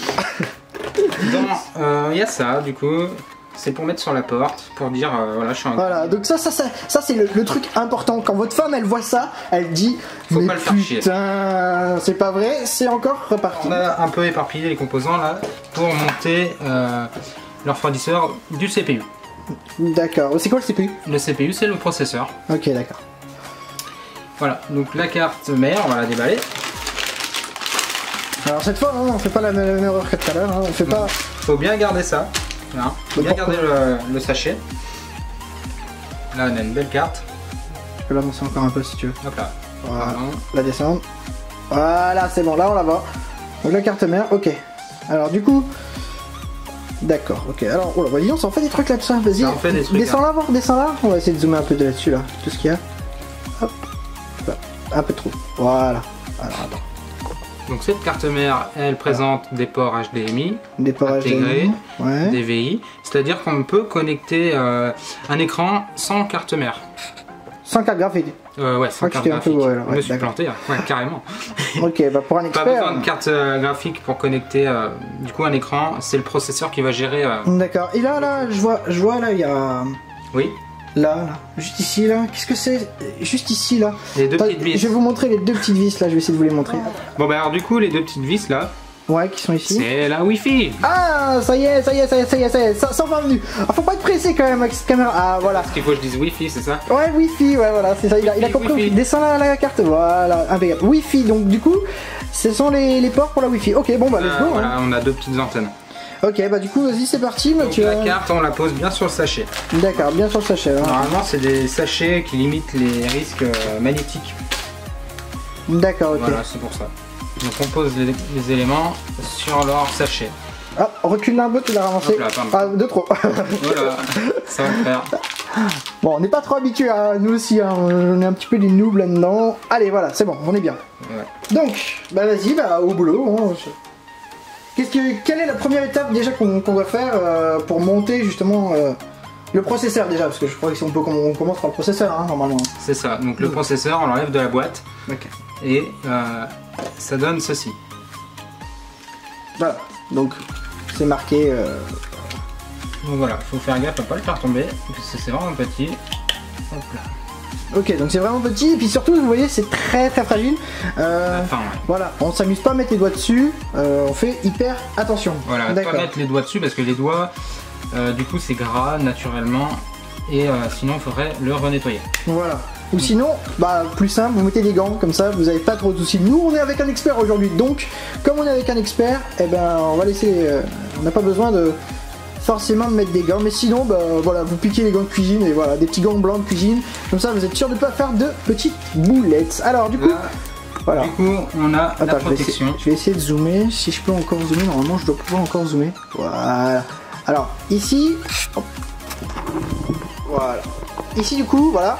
B: Il y a ça, du coup. C'est pour mettre sur la porte, pour dire voilà, je suis un...
A: Voilà, donc ça c'est le truc important. Quand votre femme elle voit ça, elle dit
B: faut
A: mais
B: pas le faire chier.
A: Putain, c'est pas vrai, c'est encore reparti.
B: On a un peu éparpillé les composants là pour monter le refroidisseur du CPU.
A: D'accord, c'est quoi le CPU?
B: Le CPU c'est le processeur.
A: Ok, d'accord.
B: Voilà, donc la carte mère, on va la déballer.
A: Alors cette fois, non, on fait pas la même erreur que tout à l'heure, hein. On fait pas...
B: Faut bien garder ça. Voilà. Faut bien garder le sachet. Là on a une belle carte.
A: Je peux l'avancer encore un peu si tu veux.
B: Hop là.
A: Voilà, la descendre. Voilà, c'est bon, là on la voit. Donc la carte mère, ok. Alors du coup... D'accord, ok. Alors, oh là, vas-y, on s'en fait des trucs là-dessus. Vas-y, descends là, voir, descends là. On va essayer de zoomer un peu de là-dessus, là. Tout ce qu'il y a. Hop. Un peu trop. Voilà. Alors, attends.
B: Donc cette carte mère, elle présente des ports HDMI,
A: des ports
B: intégrés,
A: HDMI, ouais.
B: des VI, c'est-à-dire qu'on peut connecter un écran sans carte mère.
A: Sans carte graphique.
B: Ouais, sans carte graphique.
A: Ouais,
B: je me suis planté, ouais, carrément.
A: Ok, bah pour un expert...
B: Pas besoin de carte graphique pour connecter du coup un écran, c'est le processeur qui va gérer...
A: D'accord, et là, je vois là, il y a...
B: Oui.
A: Là, juste ici, là, qu'est-ce que c'est? Juste ici, là.
B: Les deux petites vis.
A: Je vais vous montrer les deux petites vis, là, je vais essayer de vous les montrer.
B: Bon bah alors du coup, les deux petites vis, là...
A: Ouais, qui sont ici.
B: C'est la Wi-Fi.
A: Ah, ça y est, ça va venu. Ah, faut pas être pressé quand même avec cette caméra. Ah, voilà.
B: Parce qu'il faut que je dise Wi-Fi, c'est ça?
A: Ouais, Wi-Fi, ouais, voilà, c'est ça. Il a compris.
B: Wi-Fi.
A: Descends la carte, voilà, impeccable. Wi-Fi, donc du coup, ce sont les ports pour la Wifi. Ok, bon bah let's go.
B: Voilà,
A: hein.
B: on a deux petites antennes.
A: Ok, bah du coup, vas-y, c'est parti.
B: Donc la carte, on la pose bien sur le sachet.
A: D'accord, bien sur le sachet. Hein.
B: Normalement, c'est des sachets qui limitent les risques magnétiques.
A: D'accord, ok.
B: Voilà, c'est pour ça. Donc on pose les éléments sur leur sachet.
A: Ah, recule un peu, tu l'as ramassé.
B: Là,
A: ah, de trop.
B: Voilà, ça va le faire.
A: Bon, on n'est pas trop habitués à nous aussi, hein. On est un petit peu des noobs là-dedans. Allez, voilà, c'est bon, on est bien.
B: Ouais.
A: Donc, bah vas-y, bah au boulot. Hein. Quelle est la première étape déjà qu'on doit faire pour monter justement le processeur déjà? Parce que je crois que si on commence par le processeur, hein, normalement.
B: C'est ça, donc le processeur, on l'enlève de la boîte.
A: Ok.
B: Et ça donne ceci.
A: Voilà, donc c'est marqué.
B: Donc voilà, faut faire gaffe à pas le faire tomber, parce que c'est vraiment petit. Hop là.
A: Ok, donc c'est vraiment petit, et puis surtout, vous voyez, c'est très fragile.
B: Ouais.
A: Voilà, on s'amuse pas à mettre les doigts dessus, on fait hyper attention.
B: Voilà, pas mettre les doigts dessus, parce que les doigts, du coup, c'est gras naturellement, et sinon, il faudrait le renettoyer.
A: Voilà. Ou sinon, bah plus simple, vous mettez des gants, comme ça vous n'avez pas trop de soucis. Nous on est avec un expert aujourd'hui, donc comme on est avec un expert, eh ben on va laisser. On n'a pas besoin de forcément de mettre des gants, mais sinon bah voilà, vous piquez les gants de cuisine et voilà, des petits gants blancs de cuisine, comme ça vous êtes sûr de ne pas faire de petites boulettes. Alors du coup,
B: là,
A: voilà.
B: Du coup on a la protection.
A: Je vais essayer de zoomer, si je peux encore zoomer, normalement je dois pouvoir encore zoomer. Voilà. Alors ici, hop. Voilà. Ici du coup, voilà.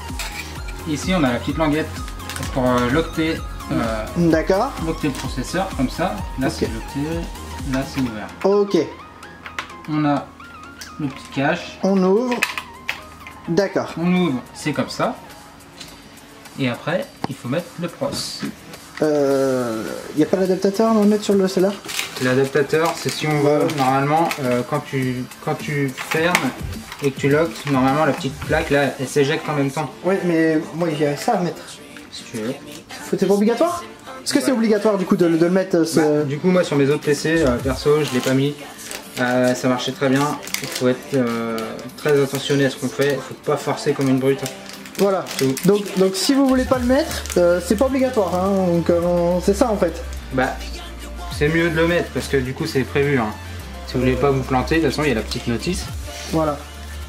B: Ici on a la petite languette pour l'octet.
A: D'accord.
B: L'octet le processeur, comme ça. Là c'est l'octet, là c'est ouvert.
A: Ok.
B: On a le petit cache.
A: On ouvre. D'accord.
B: On ouvre, c'est comme ça. Et après, il faut mettre le pros.
A: Y a pas l'adaptateur à mettre sur le celle-là?
B: L'adaptateur, c'est si on veut, normalement, quand tu fermes et que tu locks, normalement la petite plaque là, elle s'éjecte en même temps.
A: Oui, mais moi il y a ça à mettre.
B: Si tu veux.
A: C'est pas obligatoire? Est-ce que c'est obligatoire du coup de le mettre
B: Du coup, moi sur mes autres PC, perso, je l'ai pas mis. Ça marchait très bien. Il faut être très attentionné à ce qu'on fait. Il faut pas forcer comme une brute.
A: Voilà. Donc si vous voulez pas le mettre, c'est pas obligatoire. Hein. Donc c'est ça en fait.
B: Bah, c'est mieux de le mettre parce que du coup c'est prévu. Hein. Si vous voulez pas vous planter, de toute façon il y a la petite notice.
A: Voilà.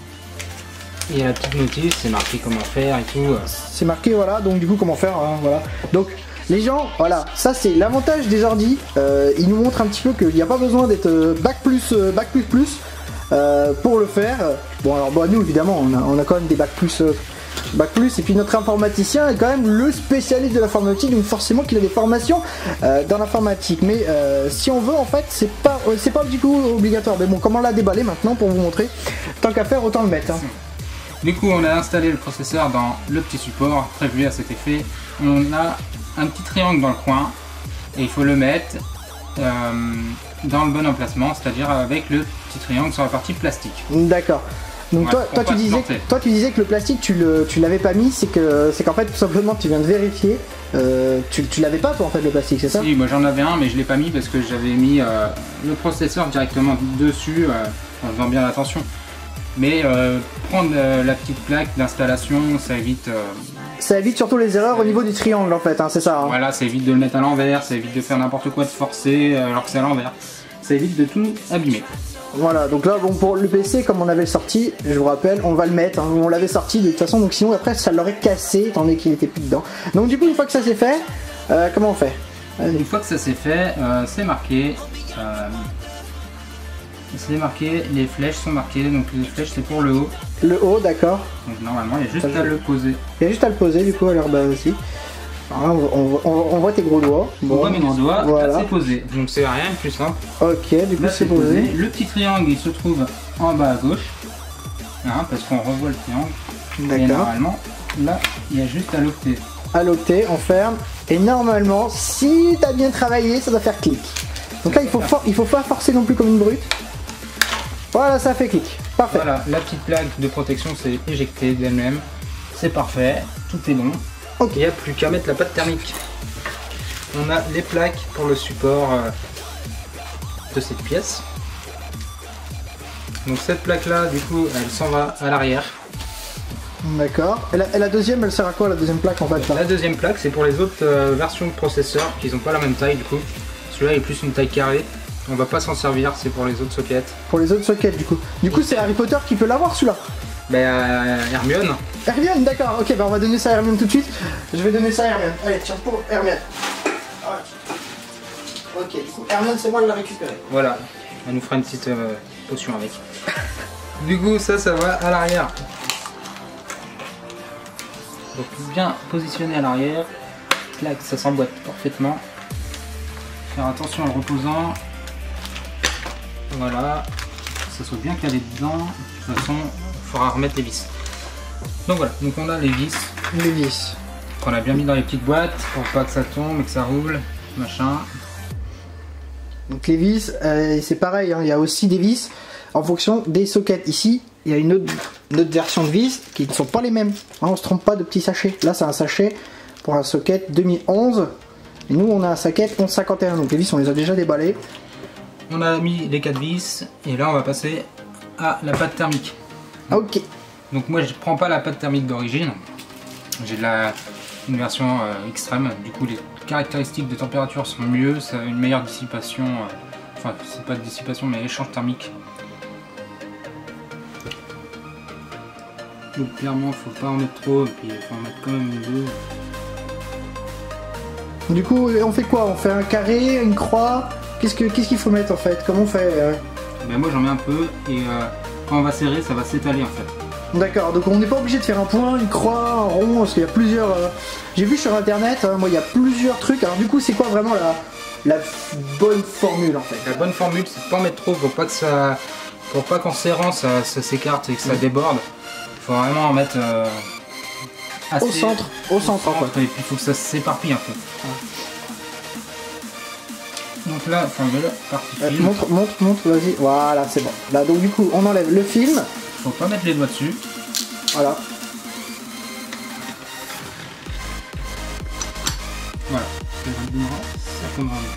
B: Il y a la petite notice, c'est marqué comment faire et tout.
A: C'est marqué voilà. Donc du coup comment faire, hein, voilà. Donc les gens, voilà, ça c'est l'avantage des ordi. Ils nous montrent un petit peu qu'il n'y a pas besoin d'être bac plus pour le faire. Bon alors nous évidemment on a quand même des bac plus Bac plus, et puis notre informaticien est quand même le spécialiste de l'informatique, donc forcément qu'il a des formations dans l'informatique. Mais si on veut, en fait, c'est pas du coup obligatoire. Mais bon, comme on l'a déballé maintenant pour vous montrer, tant qu'à faire, autant le mettre. Hein.
B: Du coup, on a installé le processeur dans le petit support prévu à cet effet. On a un petit triangle dans le coin et il faut le mettre dans le bon emplacement, c'est-à-dire avec le petit triangle sur la partie plastique.
A: D'accord. Donc
B: ouais,
A: toi tu disais que le plastique tu l'avais pas mis, c'est qu'en fait tout simplement tu viens de vérifier, tu l'avais pas toi en fait le plastique, c'est ça?
B: Si, moi j'en avais un mais je l'ai pas mis parce que j'avais mis le processeur directement dessus en faisant bien attention. Mais prendre la petite plaque d'installation, ça évite...
A: Ça évite surtout les erreurs au niveau du triangle en fait, hein, c'est ça hein.
B: Voilà, ça évite de le mettre à l'envers, ça évite de faire n'importe quoi, de forcer alors que c'est à l'envers. Ça évite de tout abîmer.
A: Voilà, donc là bon pour le PC comme on avait sorti, je vous rappelle, on va le mettre, hein, on l'avait sorti de toute façon, donc sinon après ça l'aurait cassé étant donné qu'il était plus dedans. Donc du coup une fois que ça c'est fait, comment on fait?
B: Une fois que ça c'est fait, c'est marqué. C'est marqué, les flèches sont marquées, donc les flèches c'est pour le haut.
A: Le haut, d'accord.
B: Donc normalement il y a juste à le poser.
A: Il y a juste à le poser du coup à l'heure bas aussi. Alors, on voit tes gros doigts.
B: Bon, on voit mes gros doigts,
A: voilà.
B: Là c'est posé. Donc c'est rien de plus simple.
A: Ok, du coup c'est posé.
B: Le petit triangle il se trouve en bas à gauche. Hein, parce qu'on revoit le triangle.
A: D'accord.
B: Et normalement, là il y a juste à l'octet.
A: À l'octet, on ferme. Et normalement, si tu as bien travaillé, ça doit faire clic. Donc là il faut pas forcer non plus comme une brute. Voilà, ça fait clic. Parfait.
B: Voilà, la petite plaque de protection s'est éjectée d'elle-même. C'est parfait, tout est bon.
A: Ok.
B: Il n'y a plus qu'à mettre la pâte thermique. On a les plaques pour le support de cette pièce. Donc cette plaque là, du coup, elle s'en va à l'arrière.
A: D'accord. Et la deuxième, elle sert à quoi la deuxième plaque en fait là?
B: La deuxième plaque, c'est pour les autres versions de processeurs qui n'ont pas la même taille du coup. Celui-là est plus une taille carrée. On va pas s'en servir, c'est pour les autres sockets.
A: Pour les autres sockets du coup. Du coup c'est Harry Potter qui peut l'avoir celui-là.
B: Hermione.
A: Hermione, d'accord, ok, bah on va donner ça à Hermione tout de suite. Je vais donner ça à Hermione. Allez, tiens, pour Hermione. Ok, du coup, Hermione, c'est moi de la récupérer.
B: Voilà, elle nous fera une petite potion avec. Du coup, ça va à l'arrière. Donc bien positionné à l'arrière. Là, ça s'emboîte parfaitement. Faire attention en le reposant. Voilà, que ça soit bien calé dedans. De toute façon, il faudra remettre les vis. Donc voilà, donc on a les vis.
A: Les vis.
B: Qu'on a bien mis dans les petites boîtes pour pas que ça tombe et que ça roule, machin.
A: Donc les vis, c'est pareil, hein, il y a aussi des vis en fonction des sockets. Ici, il y a une autre version de vis qui ne sont pas les mêmes. Hein, on se trompe pas de petits sachets. Là, c'est un sachet pour un socket 2011. Et nous, on a un socket 1151. Donc les vis, on les a déjà déballées.
B: On a mis les 4 vis et là on va passer à la pâte thermique.
A: Ok.
B: Donc moi je prends pas la pâte thermique d'origine, j'ai une version extrême, du coup les caractéristiques de température sont mieux, ça a une meilleure dissipation, enfin c'est pas de dissipation mais échange thermique. Donc clairement faut pas en mettre trop et puis il faut en mettre quand même deux.
A: Du coup on fait quoi? On fait un carré, une croix? Qu'est-ce qu'il faut mettre en fait? Comment on fait
B: Ben moi j'en mets un peu et quand on va serrer ça va s'étaler en fait.
A: D'accord, donc on n'est pas obligé de faire un point, une croix, un rond, parce qu'il y a plusieurs... J'ai vu sur internet, hein, moi il y a plusieurs trucs, alors du coup c'est quoi vraiment la bonne formule en fait?
B: La bonne formule c'est de pas en mettre trop pour pas qu'en serrant ça s'écarte et que ça déborde. Il faut vraiment en mettre assez
A: au centre en fait.
B: Et puis il faut que ça s'éparpille un peu. Donc là, il faut enlever la partie film.
A: Montre, vas-y. Voilà, c'est bon. Là, donc du coup, on enlève le film.
B: Faut pas mettre les doigts dessus.
A: Voilà.
B: Voilà. Ça tombera mieux.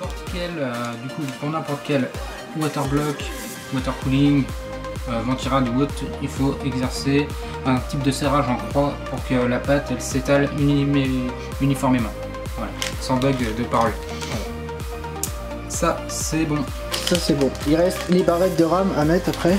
B: pour n'importe quel waterblock, water cooling, ventirad ou autre, il faut exercer un type de serrage en croix pour que la pâte elle s'étale uniformément. Voilà, sans bug de parole. Ça c'est bon.
A: Ça c'est bon. Il reste les barrettes de RAM à mettre après.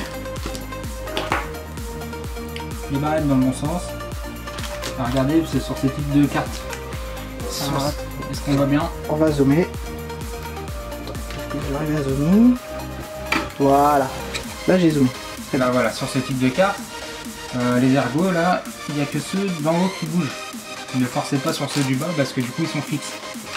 B: Les barrettes dans le bon sens. Alors, regardez, c'est sur ce type de carte. Est-ce qu'on va bien?
A: On va zoomer. Est-ce que j'arrive à zoomer? Voilà. Là j'ai zoomé.
B: Là voilà, sur ce type de carte, les ergots là, il n'y a que ceux d'en haut qui bougent. Ne forcez pas sur ceux du bas parce que du coup ils sont fixes.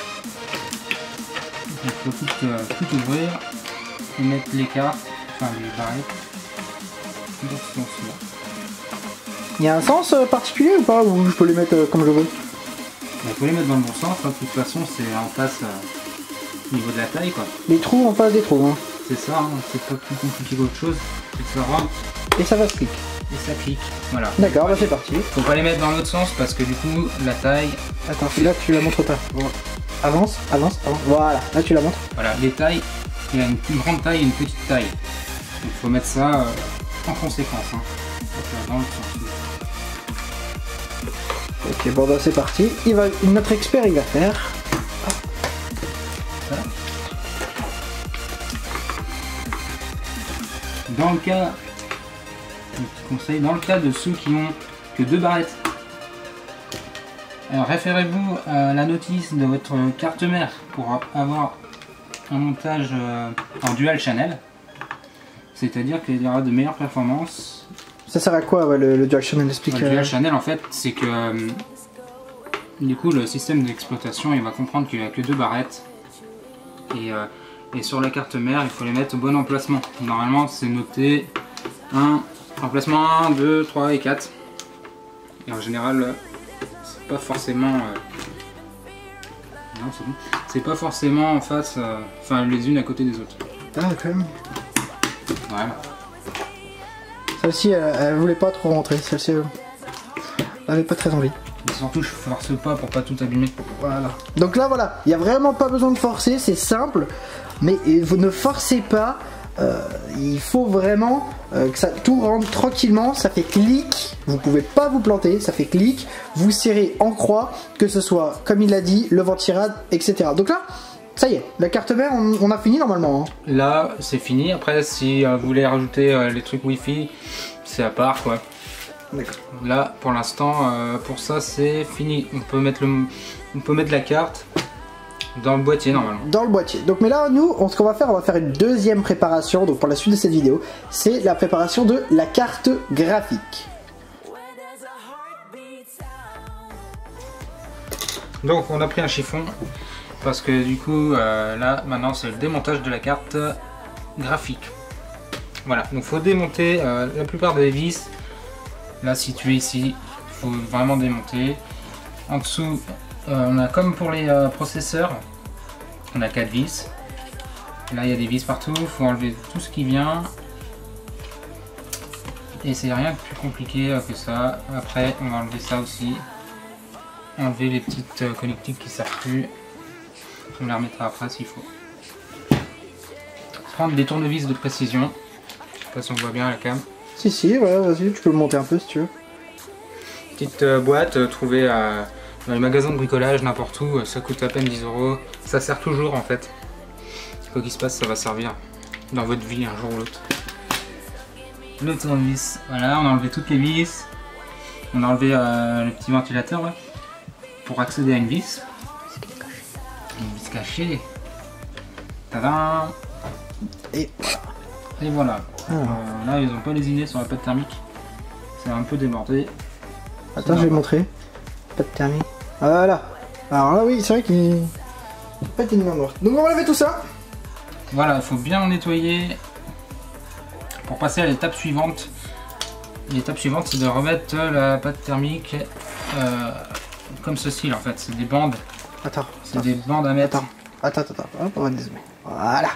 B: Il faut tout ouvrir et mettre les cartes, enfin les barrettes. Dans ce sens-là.
A: Il y a un sens particulier ou pas? Ou je peux les mettre comme je veux?
B: Il faut les mettre dans le bon sens, hein. De toute façon c'est en face au niveau de la taille quoi.
A: Les trous en face des trous. Hein.
B: C'est ça, hein. C'est pas plus compliqué qu'autre chose. C'est que ça rentre
A: et ça va se cliquer.
B: Et ça clique, voilà.
A: D'accord, bah c'est parti.
B: Faut pas les mettre dans l'autre sens parce que du coup la taille...
A: Attends, là tu la montres pas. Bon. Avance, avance, avance. Voilà, là tu la montres.
B: Voilà, les tailles, il y a une plus grande taille et une petite taille. Donc il faut mettre ça en conséquence. Hein. Donc, dans l'autre sens.
A: Ok, bon bah c'est parti. Notre expert il va faire.
B: Dans le cas, un petit conseil, dans le cas de ceux qui ont que 2 barrettes, référez-vous à la notice de votre carte mère pour avoir un montage en dual channel, c'est-à-dire qu'il y aura de meilleures performances.
A: Ça sert à quoi ouais, le dual channel? Explique.
B: Le dual channel en fait, c'est que du coup le système d'exploitation il va comprendre qu'il n'y a que 2 barrettes et sur la carte mère il faut les mettre au bon emplacement. Normalement c'est noté emplacement 1, 2, 3 et 4 et en général c'est pas forcément non c'est bon, c'est pas forcément en face, enfin les unes à côté des autres.
A: Ah quand même.
B: Voilà.
A: Celle-ci elle voulait pas trop rentrer, celle-ci elle avait pas très envie.
B: Et surtout je force pas pour pas tout abîmer.
A: Voilà. Donc là voilà, il n'y a vraiment pas besoin de forcer, c'est simple, mais vous ne forcez pas, il faut vraiment que ça tout rentre tranquillement, ça fait clic, vous pouvez pas vous planter, ça fait clic, vous serrez en croix, que ce soit comme il l'a dit, le ventirad, etc. Donc là, ça y est, la carte mère on a fini normalement. Hein.
B: Là c'est fini, après si vous voulez rajouter les trucs wifi, c'est à part quoi. Là pour l'instant pour ça c'est fini, on peut mettre la carte dans le boîtier normalement.
A: Dans le boîtier. Donc mais là nous ce qu'on va faire, on va faire une deuxième préparation donc pour la suite de cette vidéo, c'est la préparation de la carte graphique.
B: Donc on a pris un chiffon parce que du coup là maintenant c'est le démontage de la carte graphique. Voilà, donc faut démonter la plupart des vis. Là situé ici, il faut vraiment démonter. En dessous, on a comme pour les processeurs, on a 4 vis. Là il y a des vis partout, il faut enlever tout ce qui vient. Et c'est rien de plus compliqué que ça. Après on va enlever ça aussi. Enlever les petites connectiques qui ne servent plus. On les remettra après s'il faut. Prendre des tournevis de précision. Je sais pas si on voit bien à la cam.
A: Si, ouais, vas-y, tu peux le monter un peu si tu veux.
B: Petite boîte trouvée dans les magasins de bricolage, n'importe où, ça coûte à peine 10 €. Ça sert toujours en fait. Quoi qu'il se passe, ça va servir dans votre vie un jour ou l'autre. Le tournevis, voilà, on a enlevé toutes les vis. On a enlevé le petit ventilateur là, pour accéder à une vis. Une vis cachée. Tadam!
A: Et
B: voilà. Là, ils n'ont pas lésiné sur la pâte thermique. C'est un peu débordé.
A: Attends, je vais montrer. Pâte thermique. Voilà. Alors là, oui, c'est vrai qu'il n'y a pas été une main morte. Donc on va laver tout ça.
B: Voilà, il faut bien nettoyer pour passer à l'étape suivante. L'étape suivante, c'est de remettre la pâte thermique comme ceci, en fait. C'est des bandes.
A: Attends.
B: C'est des bandes à mettre.
A: Attends. Hop, on va dézoomer. Voilà.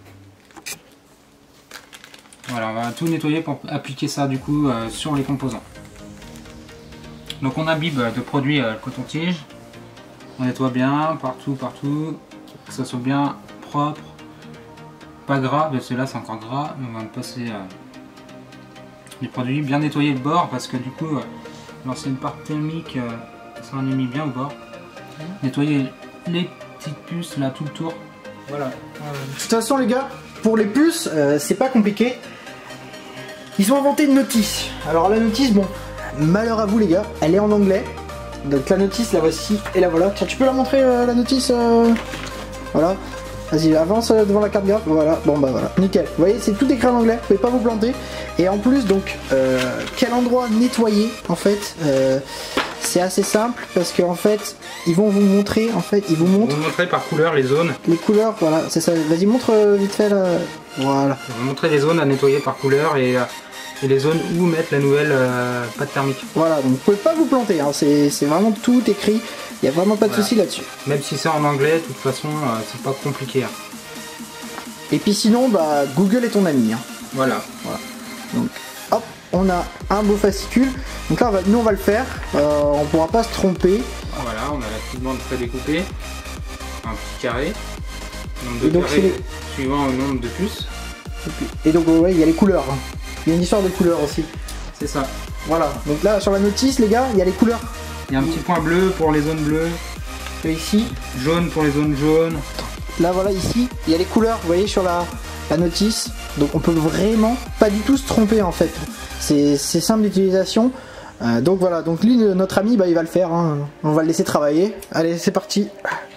B: Voilà, on va tout nettoyer pour appliquer ça du coup sur les composants. Donc on imbibe de produit coton-tige. On nettoie bien partout, que ça soit bien propre, pas gras, parce que là c'est encore gras, on va passer les produits, bien nettoyer le bord parce que du coup l'ancienne part thermique ça en est mis bien au bord. Nettoyer les petites puces là tout le tour. Voilà.
A: De toute façon les gars, pour les puces, c'est pas compliqué. Ils ont inventé une notice. Alors la notice, bon, malheur à vous les gars, elle est en anglais. Donc la notice, la voici et la voilà. Tiens, tu peux la montrer la notice Voilà. Vas-y, avance devant la carte graphe. Voilà, bon bah voilà, nickel. Vous voyez, c'est tout écrit en anglais, vous pouvez pas vous planter. Et en plus, donc, quel endroit nettoyer en fait c'est assez simple parce qu'en fait, ils vont vous montrer, en fait, ils vous montrent.
B: Vous montrer par couleur les zones.
A: Les couleurs, voilà, c'est ça. Vas-y, montre vite fait là. Voilà.
B: On va montrer les zones à nettoyer par couleur et les zones où mettre la nouvelle pâte thermique.
A: Voilà, donc vous pouvez pas vous planter, hein. C'est vraiment tout écrit, il n'y a vraiment pas de souci là-dessus.
B: Même si c'est en anglais, de toute façon, c'est pas compliqué. Hein.
A: Et puis sinon, bah Google est ton ami. Hein.
B: Voilà.
A: Donc, hop, on a un beau fascicule. Donc là, nous on va le faire, on pourra pas se tromper.
B: Voilà, on a la petite bande prédécoupée, un petit carré, nombre de
A: et donc,
B: carrés suivant le nombre de puces.
A: Et donc, ouais, il y a les couleurs. Hein. Il y a une histoire de couleurs aussi.
B: C'est ça.
A: Voilà, donc là sur la notice, les gars, il y a les couleurs.
B: Il y a un petit point bleu pour les zones bleues.
A: Et ici,
B: jaune pour les zones jaunes.
A: Là, voilà, ici, il y a les couleurs, vous voyez, sur la notice. Donc on peut vraiment pas du tout se tromper en fait. C'est simple d'utilisation. Donc voilà, donc lui, notre ami, bah, il va le faire. Hein. On va le laisser travailler. Allez, c'est parti.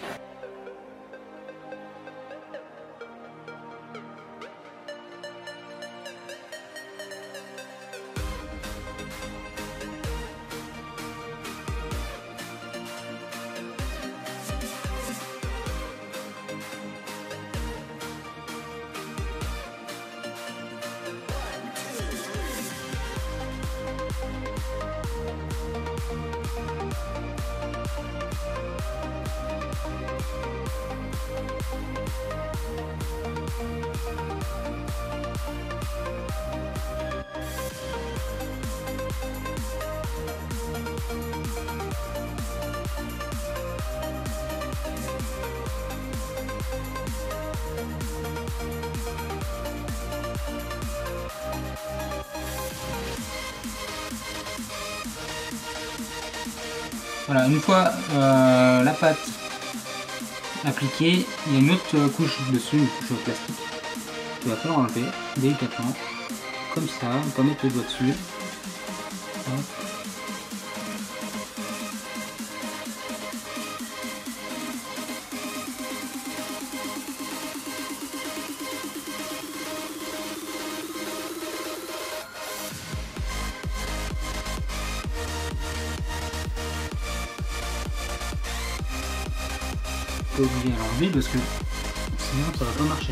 B: Voilà, une fois la pâte appliquée, il y a une autre couche dessus, une couche plastique. Tu vas falloir enlever délicatement, comme ça, on peut mettre le doigt dessus. Hop. Pas oublier à l'enlever parce que sinon ça va pas marcher.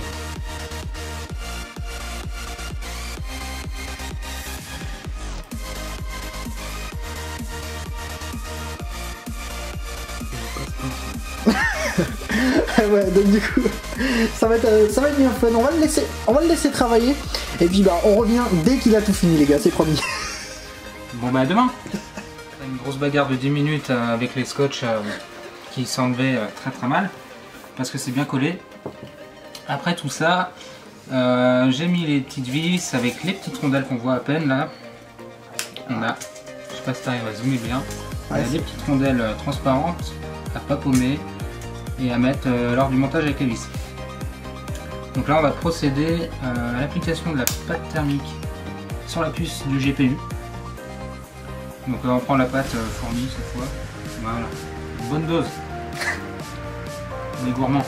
A: Ouais, donc du coup, ça va être bien fun. On va le laisser travailler. Et puis bah, on revient dès qu'il a tout fini, les gars, c'est promis.
B: Bon bah à demain. Une grosse bagarre de 10 minutes avec les scotch qui s'enlevaient très mal parce que c'est bien collé. Après tout ça, j'ai mis les petites vis avec les petites rondelles qu'on voit à peine là. On a, je sais pas si tu arrives à zoomer bien, on a des petites rondelles transparentes à pas paumer et à mettre lors du montage avec les vis. Donc là on va procéder à l'application de la pâte thermique sur la puce du GPU. Donc on prend la pâte fournie cette fois. Voilà. Bonne dose. On est gourmand.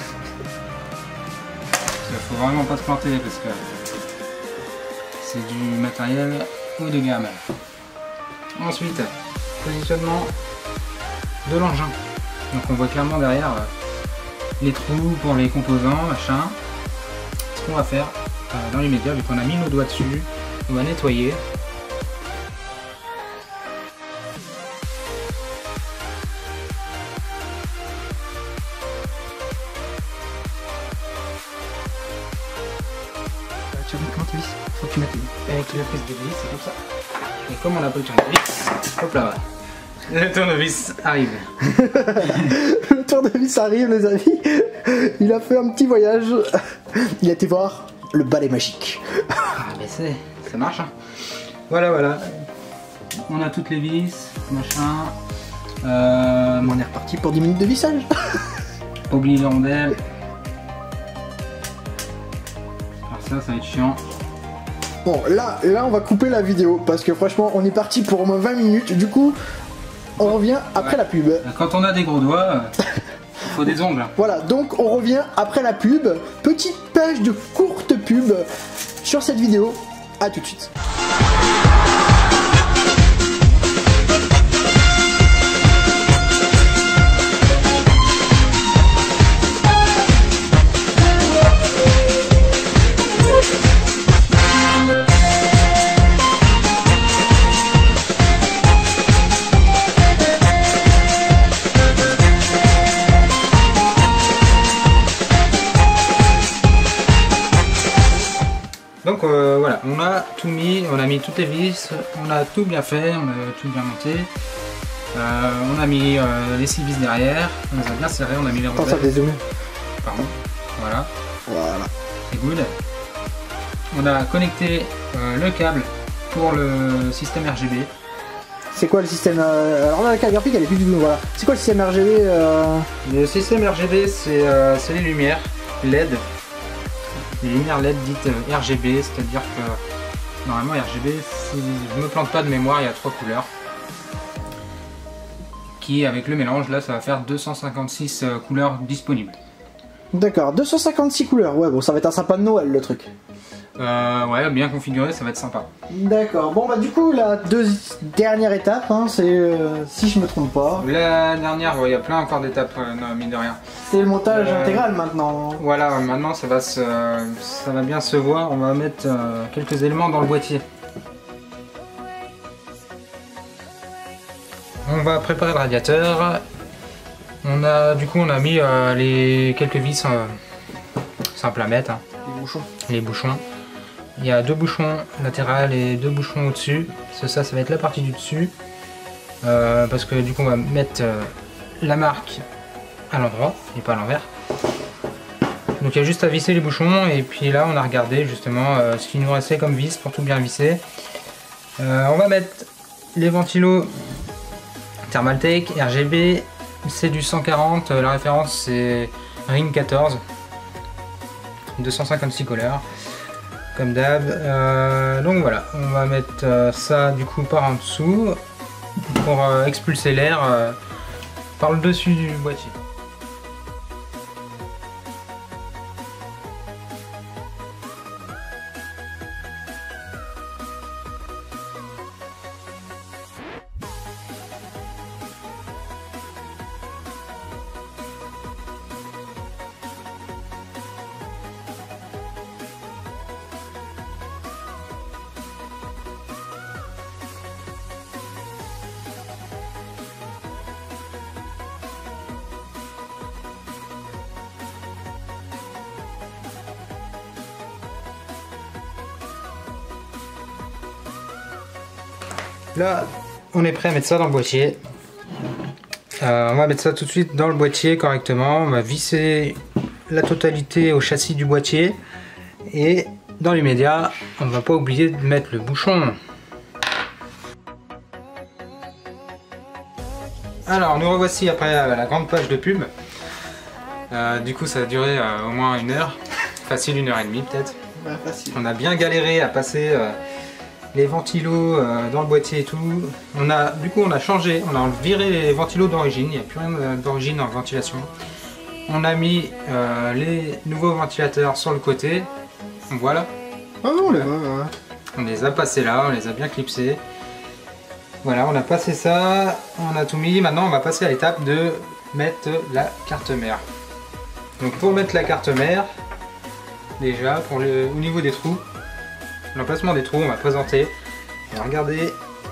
B: Il faut vraiment pas se planter parce que c'est du matériel haut de gamme. Ensuite, positionnement de l'engin. Donc on voit clairement derrière les trous pour les composants, machin. Ce qu'on va faire dans l'immédiat, vu qu'on a mis nos doigts dessus, on va nettoyer.
A: Tu vas mettre comment tes vis? Faut que tu mettes
B: Avec la prise de vis, c'est comme ça. Et comme on n'a pas le tournevis, hop là. Le tournevis arrive.
A: Le tournevis arrive, les amis. Il a fait un petit voyage. Il a été voir le balai magique.
B: Ah, mais ça marche. Hein. Voilà, voilà. On a toutes les vis, machin.
A: On est reparti pour 10 minutes de vissage.
B: Oublie les rondelles. Alors ça va être chiant.
A: Bon, là, on va couper la vidéo parce que franchement, on est parti pour au moins 20 minutes. Du coup, on revient après la pub.
B: Quand on a des gros doigts, il faut des ongles.
A: Voilà, donc on revient après la pub. Petite page de courte pub sur cette vidéo. À tout de suite.
B: Donc voilà, on a tout mis, on a mis toutes les vis, on a tout bien fait, on a tout bien monté. On a mis les 6 vis derrière, on les a bien serrés, on a mis les rondelles.
A: Ça dézoome.
B: Pardon, voilà.
A: Voilà.
B: C'est good. On a connecté le câble pour le système RGB.
A: C'est quoi le système alors là, la carte graphique elle est plus du tout. Voilà. C'est quoi le système RGB
B: Le système RGB, c'est les lumières LED. Les lumières LED dites RGB, c'est-à-dire que normalement RGB, si je me plante pas de mémoire, il y a 3 couleurs. Qui avec le mélange, là ça va faire 256 couleurs disponibles.
A: D'accord, 256 couleurs, ouais bon ça va être un sapin de Noël le truc.
B: Ouais, bien configuré, ça va être sympa.
A: D'accord, bon bah du coup la dernière étape, hein, c'est si je me trompe pas.
B: La dernière, il y a plein encore d'étapes, mine de rien.
A: C'est le montage intégral maintenant.
B: Voilà, maintenant ça va bien se voir, on va mettre quelques éléments dans le boîtier. On va préparer le radiateur. On a mis les quelques vis simples à mettre. Hein.
A: Les bouchons.
B: Les bouchons. Il y a 2 bouchons latérales et 2 bouchons au-dessus. Ça va être la partie du dessus. Parce que du coup on va mettre la marque à l'endroit et pas à l'envers. Donc il y a juste à visser les bouchons et puis là on a regardé justement ce qu'il nous restait comme vis pour tout bien visser. On va mettre les ventilos Thermaltake RGB, c'est du 140, la référence c'est Ring 14, 256 couleurs. Comme d'hab, donc voilà, on va mettre ça du coup par en dessous pour expulser l'air par le dessus du boîtier. Là, on est prêt à mettre ça dans le boîtier. On va mettre ça tout de suite dans le boîtier correctement. On va visser la totalité au châssis du boîtier. Et dans l'immédiat, on ne va pas oublier de mettre le bouchon. Alors, nous revoici après la grande page de pub. Du coup, ça a duré au moins 1 heure. Facile, 1h30 peut-être.
A: Ouais, facile.
B: On a bien galéré à passer les ventilos dans le boîtier et tout. On a changé, on a viré les ventilos d'origine, il n'y a plus rien d'origine en ventilation. On a mis les nouveaux ventilateurs sur le côté. Voilà.
A: Ah on les voit, ouais.
B: On les a passés là, on les a bien clipsés. Voilà, on a passé ça, on a tout mis. Maintenant on va passer à l'étape de mettre la carte mère. Donc pour mettre la carte mère, déjà au niveau des trous, l'emplacement des trous, on va présenter. On va regarder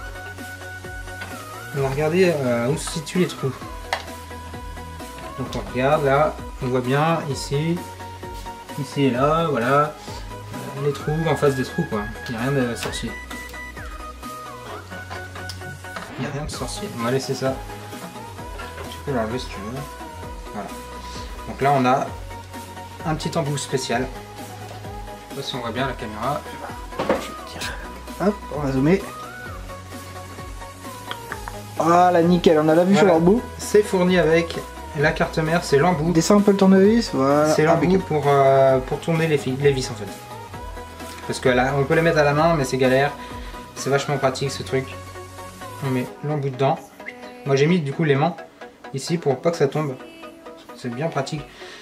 B: où se situent les trous. Donc on regarde là, on voit bien ici et là, voilà, les trous en face des trous quoi. Il n'y a rien de sorcier. Il n'y a rien de sorcier. On va laisser ça. Tu peux l'enlever si tu veux. Voilà. Donc là, on a un petit embout spécial. Je sais pas si on voit bien la caméra.
A: Hop, on va zoomer. Voilà, nickel, on a la vue sur l'embout.
B: C'est fourni avec la carte mère, c'est l'embout.
A: Descends un peu le tournevis, voilà.
B: C'est l'embout pour tourner les vis en fait. Parce que là, on peut les mettre à la main, mais c'est galère. C'est vachement pratique ce truc. On met l'embout dedans. Moi j'ai mis du coup l'aimant ici pour pas que ça tombe. C'est bien pratique.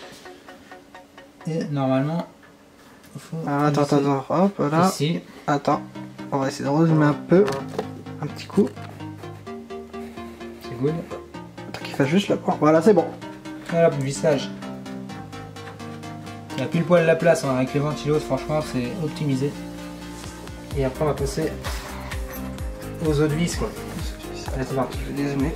B: Et normalement, il faut.
A: Ah, attends, hop là.
B: Ici.
A: Attends, on va essayer de rezoomer un peu. Un petit coup.
B: C'est good.
A: Attends qu'il fasse juste la porte. Voilà, c'est bon.
B: Voilà, le vissage. Il y a pile poil la place hein, avec les ventilos, franchement c'est optimisé. Et après on va passer aux autres vis quoi. Allez, c'est parti.
A: Je vais dézoomer.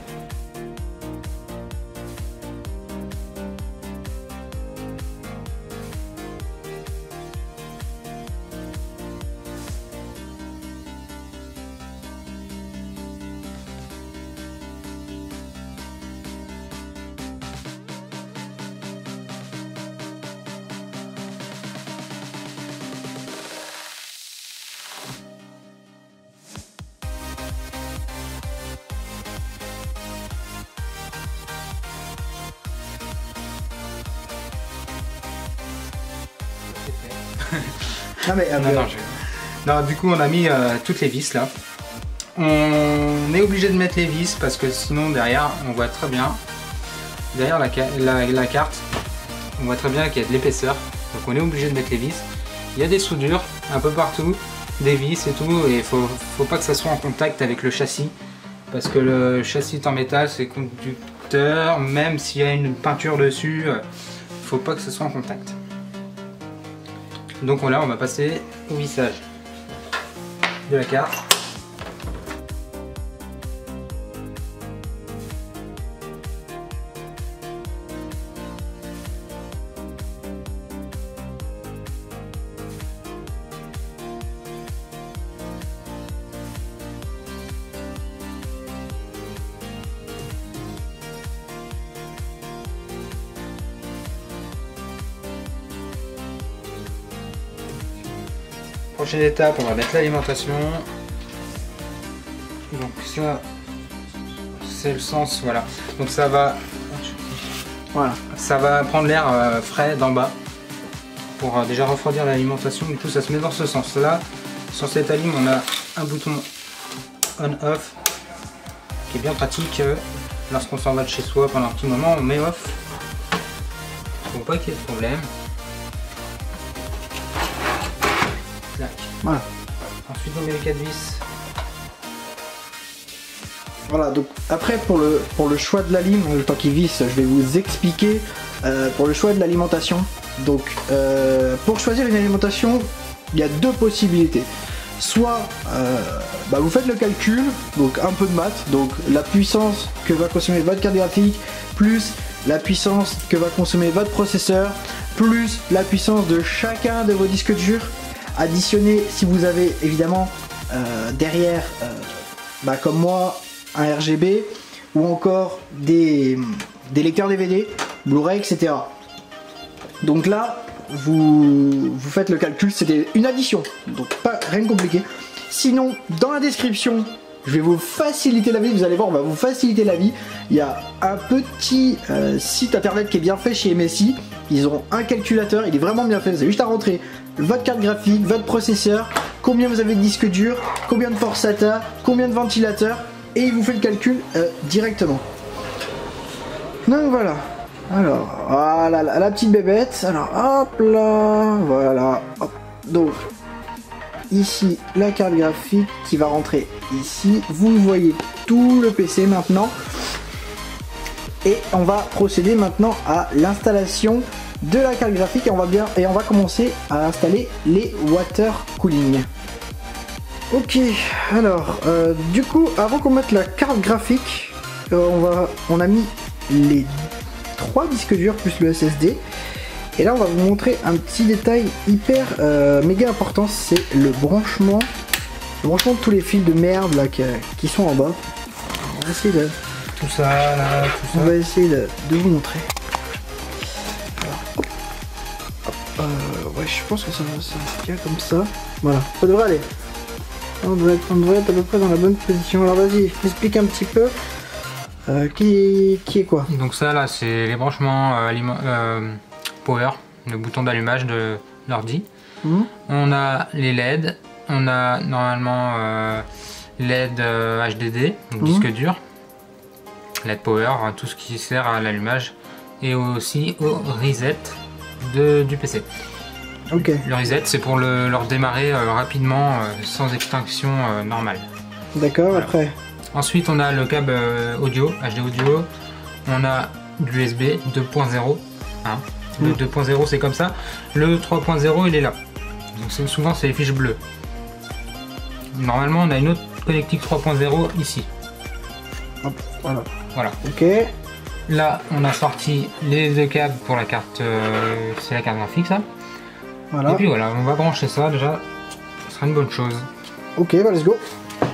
B: Non, mais, non, du coup on a mis toutes les vis là. On est obligé de mettre les vis parce que sinon derrière on voit très bien. Derrière la carte, on voit très bien qu'il y a de l'épaisseur. Donc on est obligé de mettre les vis. Il y a des soudures un peu partout, des vis et tout. Et faut pas que ça soit en contact avec le châssis. Parce que le châssis est en métal, c'est conducteur. Même s'il y a une peinture dessus, faut pas que ce soit en contact. Donc là on va passer au vissage de la carte. Prochaine étape, on va mettre l'alimentation. Donc ça, c'est le sens, voilà. Donc ça va prendre l'air frais d'en bas pour déjà refroidir l'alimentation. Du coup, ça se met dans ce sens-là. Sur cette alim, on a un bouton on/off qui est bien pratique. Lorsqu'on s'en va de chez soi pendant un petit moment, on met off pour pas qu'il y ait de problème.
A: Voilà.
B: Ensuite on met les 4 vis.
A: Voilà, donc après pour le choix de la lime, le temps qu'il visse, je vais vous expliquer pour le choix de l'alimentation. Donc pour choisir une alimentation, il y a deux possibilités. Soit vous faites le calcul, donc un peu de maths, donc la puissance que va consommer votre carte graphique, plus la puissance que va consommer votre processeur, plus la puissance de chacun de vos disques durs. Additionner si vous avez évidemment derrière, comme moi, un RGB ou encore des lecteurs DVD, Blu-ray, etc. Donc là, vous faites le calcul, c'était une addition, donc rien de compliqué. Sinon, dans la description, je vais vous faciliter la vie, vous allez voir, on va vous faciliter la vie. Il y a un petit site internet qui est bien fait chez MSI. Ils ont un calculateur, il est vraiment bien fait, vous avez juste à rentrer votre carte graphique, votre processeur, combien vous avez de disques durs, combien de port SATA, combien de ventilateurs, et il vous fait le calcul directement. Donc voilà. Alors, voilà la petite bébête. Alors, hop là, voilà. Hop. Donc, ici, la carte graphique qui va rentrer ici. Vous voyez tout le PC maintenant. Et on va procéder maintenant à l'installation de la carte graphique et on va commencer à installer les water cooling. Ok, alors du coup avant qu'on mette la carte graphique, on a mis les 3 disques durs plus le SSD. Et là on va vous montrer un petit détail hyper méga important, c'est le branchement de tous les fils de merde là qui sont en bas. va essayer de...
B: Tout ça, là, tout ça.
A: On va essayer de vous montrer. Alors, hop. Hop, ouais, je pense que ça se tient comme ça. Voilà, ça devrait aller. On devrait être à peu près dans la bonne position. Alors vas-y, explique un petit peu. Qui est quoi?
B: Donc ça là, c'est les branchements power, le bouton d'allumage de l'ordi. On a les LED, on a normalement LED HDD, donc disque dur, LED power, tout ce qui sert à l'allumage, et aussi au reset du PC.
A: Ok.
B: Le reset, c'est pour le redémarrer rapidement sans extinction normale.
A: D'accord, voilà. Après.
B: Ensuite, on a le câble audio, HD audio. On a l'USB 2.0. Hein. Le 2.0, c'est comme ça. Le 3.0, il est là. Donc souvent, c'est les fiches bleues. Normalement, on a une autre connectique 3.0 ici.
A: Hop, voilà.
B: Voilà.
A: Ok.
B: Là, on a sorti les deux câbles pour la carte. C'est la carte graphique, ça.
A: Voilà.
B: Et puis voilà, on va brancher ça déjà. Ce sera une bonne chose.
A: Ok, bah let's go.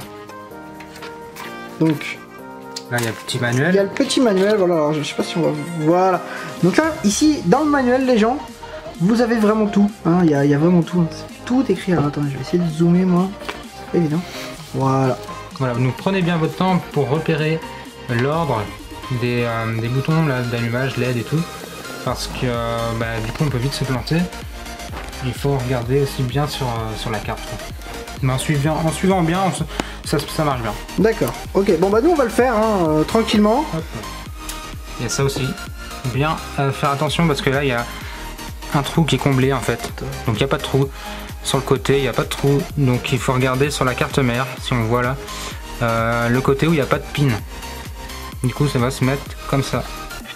A: Donc
B: là, il y a le petit manuel.
A: Il y a le petit manuel, voilà, alors, je sais pas si on va... Voilà. Donc là, ici, dans le manuel, les gens, vous avez vraiment tout. Hein, il y a vraiment tout. Hein. Tout écrit. Alors attendez, je vais essayer de zoomer, moi. C'est pas évident. Voilà.
B: Voilà, donc prenez bien votre temps pour repérer l'ordre des boutons d'allumage, LED et tout. Parce que du coup, on peut vite se planter. Il faut regarder aussi bien sur la carte. Mais en suivant bien, ça marche bien.
A: D'accord. Ok, bon bah nous on va le faire hein, tranquillement.
B: Hop. Il y a ça aussi. Bien faire attention parce que là il y a un trou qui est comblé en fait. Donc il n'y a pas de trou. Sur le côté il n'y a pas de trou. Donc il faut regarder sur la carte mère, si on voit là, le côté où il n'y a pas de pin. Du coup ça va se mettre comme ça.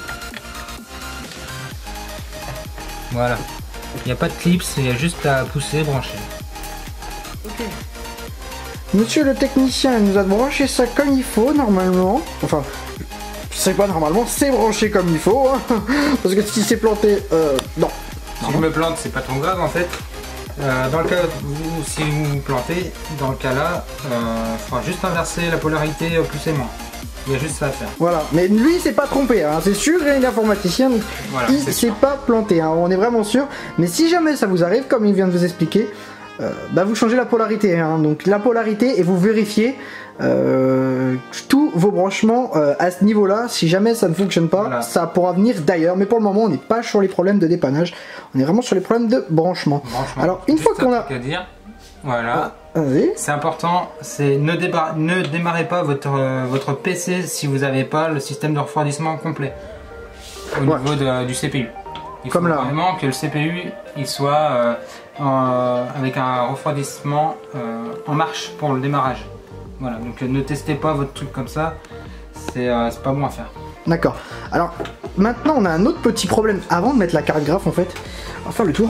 B: Voilà. Il n'y a pas de clips, il y a juste à pousser, brancher.
A: Ok. Monsieur le technicien nous a branché ça comme il faut normalement. Enfin, c'est pas normalement, c'est branché comme il faut. Hein. Parce que si c'est planté, non.
B: Si je me plante, c'est pas trop grave en fait. Dans le cas où si vous vous plantez, dans le cas là, il faudra juste inverser la polarité plus et moins. Il y a juste ça à faire.
A: Voilà, mais lui il s'est pas trompé, hein. C'est sûr, il est informaticien, donc voilà, il s'est pas planté, hein. On est vraiment sûr. Mais si jamais ça vous arrive, comme il vient de vous expliquer, vous changez la polarité, hein. Donc la polarité et vous vérifiez tous vos branchements à ce niveau-là. Si jamais ça ne fonctionne pas, voilà, ça pourra venir d'ailleurs. Mais pour le moment, on n'est pas sur les problèmes de dépannage, on est vraiment sur les problèmes de branchement. Alors une fois qu'on a...
B: Voilà, c'est important, c'est ne démarrez pas votre PC si vous n'avez pas le système de refroidissement complet au niveau du CPU. Il faut vraiment que le CPU il soit avec un refroidissement en marche pour le démarrage. Voilà, donc ne testez pas votre truc comme ça, c'est pas bon à faire. D'accord.
A: Alors maintenant on a un autre petit problème avant de mettre la carte graphe en fait. On va faire le tour.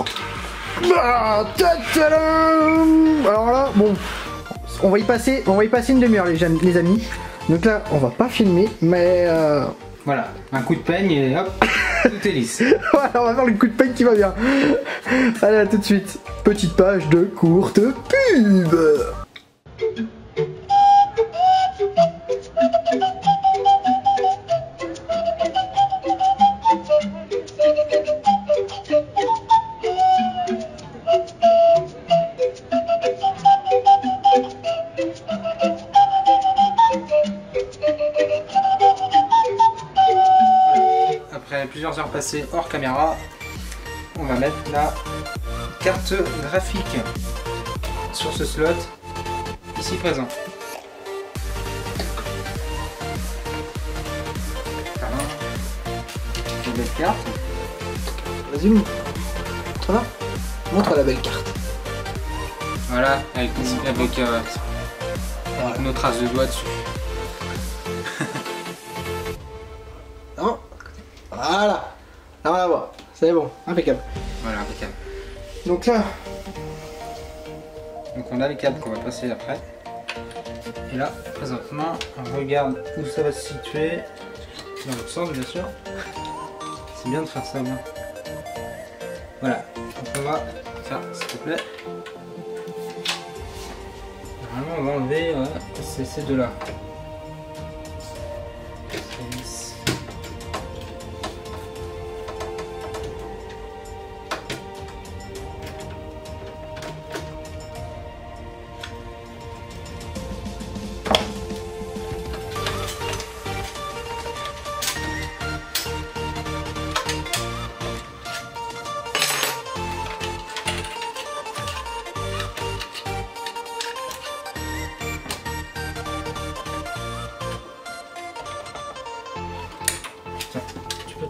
A: Alors là, bon, on va y passer une demi-heure les amis. Donc là, on va pas filmer, mais
B: voilà, un coup de peigne et hop, tout est lisse.
A: Voilà, on va faire le coup de peigne qui va bien. Allez, à tout de suite. Petite page de courte pub.
B: Plusieurs heures passées hors caméra, on va mettre la carte graphique sur ce slot ici présent. Une belle carte.
A: Vas-y, ça va? Montre la belle carte.
B: Voilà, avec nos traces de doigts dessus.
A: Non. Voilà, là on va voir, c'est bon, impeccable.
B: Voilà, impeccable.
A: Donc là,
B: on a les câbles qu'on va passer après. Et là, présentement, on regarde où ça va se situer. Dans l'autre sens, bien sûr. C'est bien de faire ça, bien. Voilà, donc on va faire, s'il te plaît. Normalement, on va enlever ces deux-là.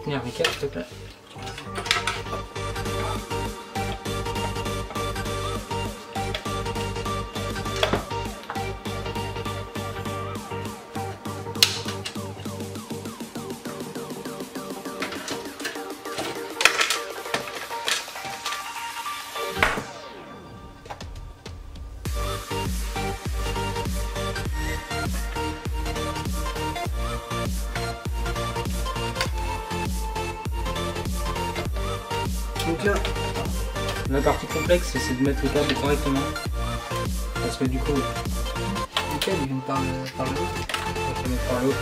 B: tenir Ricard, s'il te plaît.
A: Donc là,
B: La partie complexe, c'est de mettre le câble correctement. Parce que du coup,
A: le câble il vient par le haut.
B: je vais mettre par le haut.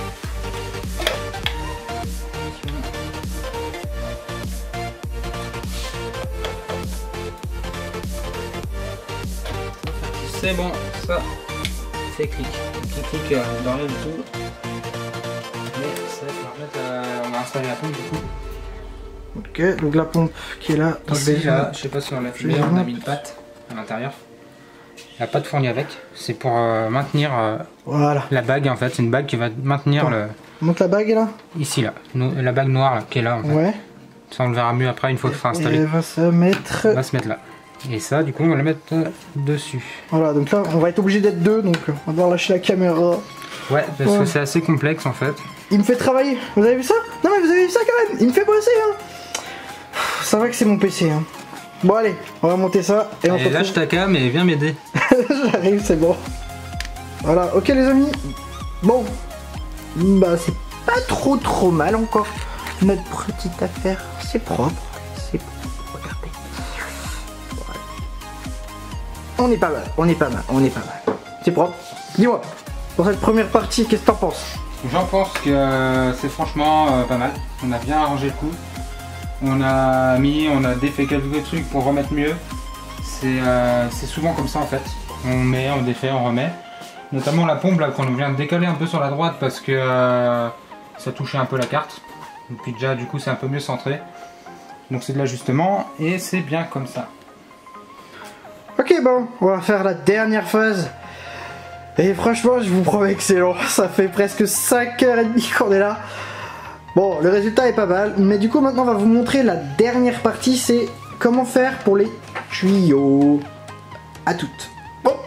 B: C'est bon, ça, c'est clic. Qui clique dans rien du tout. Mais ça va permettre on va installer la pompe du coup.
A: Ok, donc la pompe qui est là.
B: Ici, là, je sais pas si on l'a filmé, on a mis une patte à l'intérieur. La patte fournie avec, c'est pour maintenir
A: Voilà.
B: la bague en fait, c'est une bague qui va maintenir le.
A: Monte la bague là.
B: Ici là, la bague noire là, qui est là en fait.
A: Ouais.
B: Ça on le verra mieux après une fois que ce sera
A: Et
B: installé.
A: elle va se mettre.
B: On va se mettre là. Et ça du coup on va le mettre dessus.
A: Voilà, donc là on va être obligé d'être deux, donc on va devoir lâcher la caméra.
B: Ouais, parce
A: Ouais.
B: que c'est assez complexe en fait.
A: Il me fait travailler, vous avez vu ça? Non mais vous avez vu ça quand même? Il me fait bosser hein. Ça va que c'est mon PC hein. Bon allez, on va monter ça et on se
B: Et lâche
A: retrouve.
B: ta cam et viens m'aider.
A: J'arrive, c'est bon. Voilà, ok les amis. Bon, bah c'est pas trop mal encore. Notre petite affaire, c'est propre. C'est propre, regardez. Voilà. On est pas mal, on est pas mal, on est pas mal. C'est propre. Dis-moi, pour cette première partie, qu'est-ce que t'en penses?
B: J'en pense que c'est franchement pas mal. On a bien arrangé le coup. On a défait quelques trucs pour remettre mieux. C'est souvent comme ça en fait. On met, on défait, on remet. Notamment la pompe là qu'on vient de décaler un peu sur la droite parce que ça touchait un peu la carte. Et puis déjà du coup c'est un peu mieux centré. Donc c'est de l'ajustement et c'est bien comme ça.
A: Ok bon, on va faire la dernière phase. Et franchement, je vous promets que c'est long. Ça fait presque 5h30 qu'on est là. Bon, le résultat est pas mal. Mais du coup, maintenant, on va vous montrer la dernière partie. C'est comment faire pour les tuyaux. À toutes. Bon.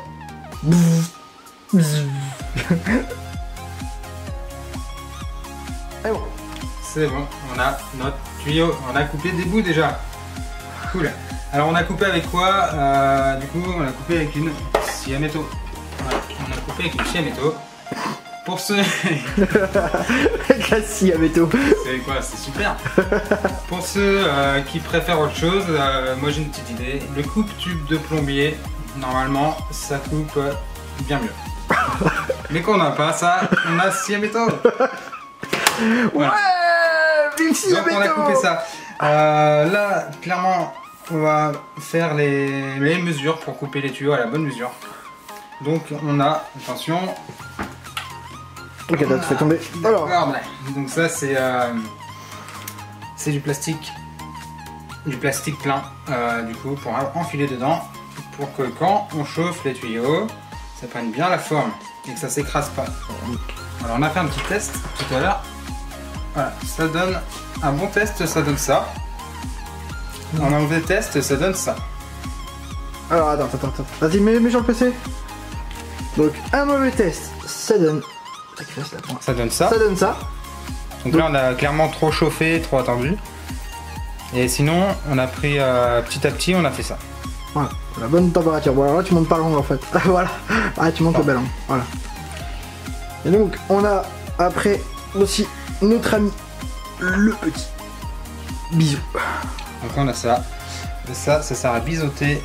A: Et bon.
B: C'est bon, on a notre tuyau, on a coupé des bouts déjà. Cool. Alors on a coupé avec quoi? Du coup on a coupé avec une scie à métaux. Voilà, on a coupé avec une scie à métaux. Pour ceux...
A: Avec la scie à métaux.
B: C'est quoi? C'est super. Pour ceux qui préfèrent autre chose, moi j'ai une petite idée. Le coupe-tube de plombier, normalement ça coupe bien mieux. Mais qu'on n'a pas ça, on a scie à métaux. Voilà.
A: Ouais, vive scie à
B: Donc on a
A: métaux.
B: coupé ça. Là, clairement, on va faire les mesures pour couper les tuyaux à la bonne mesure. Donc on a, attention.
A: Ok, là, tu fais tomber. Alors.
B: Regarde, donc ça c'est du plastique plein, du coup, pour enfiler dedans, pour que quand on chauffe les tuyaux, ça prenne bien la forme et que ça s'écrase pas. Alors on a fait un petit test tout à l'heure. Voilà, ça donne un bon test, ça donne ça. On a enlevé le test, ça donne ça.
A: Alors, attends. Vas-y, mets sur le PC. Donc, un mauvais test, ça donne.
B: Ça donne ça.
A: Ça donne ça.
B: Donc là on a clairement trop chauffé, trop attendu. Et sinon on a pris petit à petit, on a fait ça.
A: Voilà, la bonne température. Bon, alors là, tu montes pas l'angle en fait. Voilà. Ah, tu montes le ballon. Voilà. Et donc, on a après aussi notre ami le petit bisou.
B: Donc on a ça. Et ça sert à biseauter,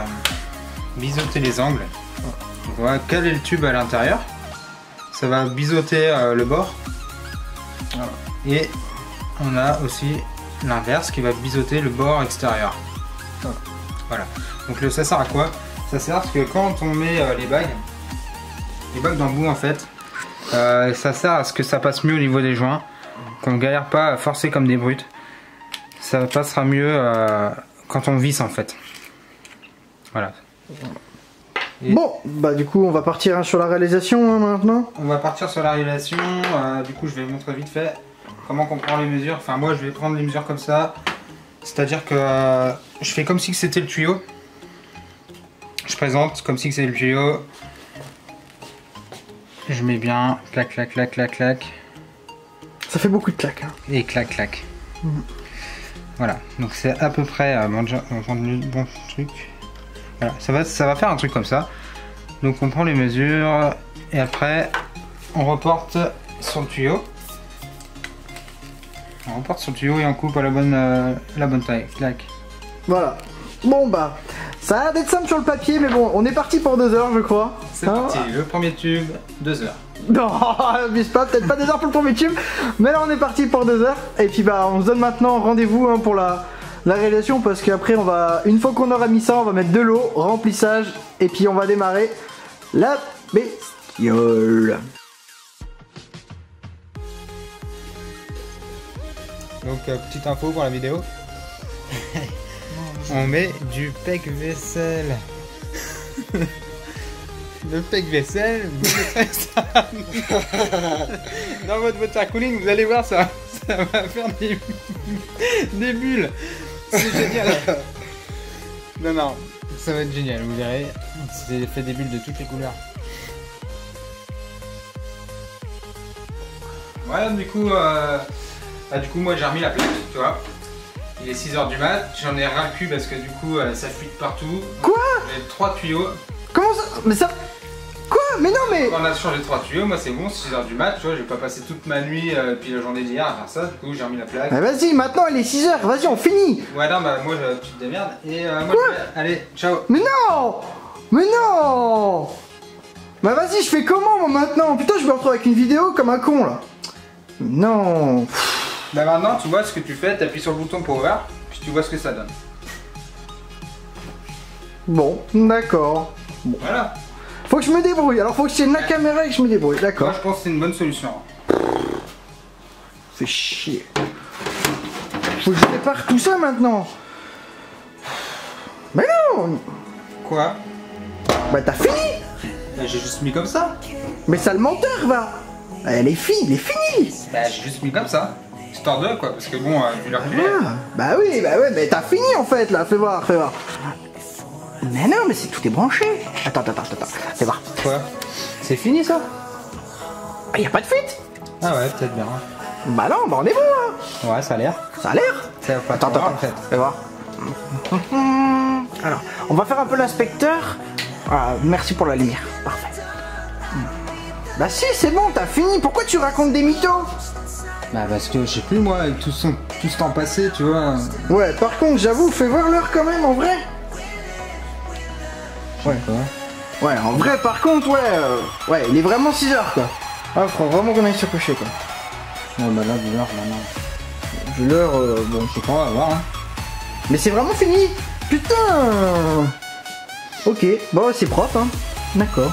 B: les angles. Donc on va caler le tube à l'intérieur. Ça va biseauter le bord. Voilà. Et on a aussi l'inverse qui va biseauter le bord extérieur. Voilà. Donc ça sert à quoi? Ça sert à ce que quand on met les bagues d'embout en fait, ça sert à ce que ça passe mieux au niveau des joints, qu'on ne galère pas à forcer comme des brutes. Ça passera mieux quand on visse en fait. Voilà. Et
A: bon, bah du coup on va partir sur la réalisation hein, maintenant.
B: on va partir sur la réalisation, du coup je vais vous montrer vite fait. comment on prend les mesures. Enfin moi je vais prendre les mesures comme ça. C'est-à-dire que je fais comme si c'était le tuyau. Je présente comme si c'était le tuyau. Je mets bien, clac, clac, clac, clac, clac.
A: Ça fait beaucoup de claques. Hein.
B: Et clac, clac. Voilà, donc c'est à peu près bon truc. Voilà, ça va faire un truc comme ça. Donc on prend les mesures et après on reporte sur le tuyau. On reporte sur le tuyau et on coupe à la bonne taille. Clac.
A: Voilà. Bon bah, ça a l'air d'être simple sur le papier, mais bon, on est parti pour 2 heures, je crois.
B: C'est parti, le premier tube, 2 heures.
A: Non, abuse pas, peut-être pas 2 heures pour le premier tube, mais là on est parti pour 2 heures. Et puis bah, on se donne maintenant rendez-vous hein, pour la réalisation, parce qu'après on va, une fois qu'on aura mis ça, on va mettre de l'eau, remplissage, et puis on va démarrer la bestiole.
B: Donc petite info pour la vidéo. On met du pec vaisselle. Le pec vaisselle, vous mettrez ça dans votre water cooling, vous allez voir ça va faire des bulles. C'est génial. Non, ça va être génial, vous verrez. C'est fait des bulles de toutes les couleurs. Voilà, du coup moi j'ai remis la plaque, tu vois. Il est 6h du mat, j'en ai ras le cul parce que du coup ça fuite partout.
A: Quoi?
B: J'ai 3 tuyaux.
A: Comment ça? Mais ça... Quoi? Mais non mais...
B: On a changé 3 tuyaux, moi c'est bon, 6h du mat, tu vois, j'ai pas passé toute ma nuit puis la journée d'hier à faire ça, du coup j'ai remis la plaque.
A: Mais vas-y, maintenant il est 6h, vas-y on finit.
B: Ouais non, bah moi tu te démerdes et moi je vais... Allez, ciao.
A: Mais non! Mais non! Bah vas-y, je fais comment moi maintenant? Putain, je me retrouve avec une vidéo comme un con là. Non.
B: Bah maintenant tu vois ce que tu fais, t'appuies sur le bouton power, puis tu vois ce que ça donne.
A: Bon, d'accord. Bon.
B: Voilà.
A: Faut que je me débrouille, alors faut que je tienne la caméra et que je me débrouille, d'accord.
B: Moi je pense que c'est une bonne solution.
A: C'est chier. Faut que je prépare tout ça maintenant. Mais non!
B: Quoi?
A: Bah t'as fini!
B: Bah j'ai juste mis comme ça.
A: Mais ça le menteur va! Elle est finie, il est fini!
B: Bah j'ai juste mis comme ça. Histoire de quoi, parce que bon, vu leur
A: Ah, bah oui, ouais, mais t'as fini en fait là, fais voir, fais voir. Mais non, mais c'est tout est branché. Attends, fais voir.
B: Quoi? C'est fini ça?
A: Ah, y a pas de fuite?
B: Ah ouais, peut-être bien.
A: Bah non, bah on est bon là.
B: Ouais, ça a l'air.
A: Ça a l'air?
B: Ça va pas
A: Attends,
B: en fait.
A: fais voir. Alors, on va faire un peu l'inspecteur. Ah, merci pour la lumière, parfait. Bah si, c'est bon, t'as fini. Pourquoi tu racontes des mythos?
B: Bah parce que je sais plus moi, avec tout ce temps passé, tu vois.
A: Ouais, par contre, j'avoue, fais voir l'heure quand même, en vrai.
B: Ouais.
A: Ouais, en vrai, par contre, ouais, il est vraiment 6h quoi. Ah, faut vraiment qu'on aille se coucher quoi.
B: Ouais, bah là, vu l'heure, maintenant.
A: Vu l'heure, bon,
B: Je sais pas, on va voir. Hein.
A: mais c'est vraiment fini. Putain. Ok, bon, c'est propre, hein. D'accord.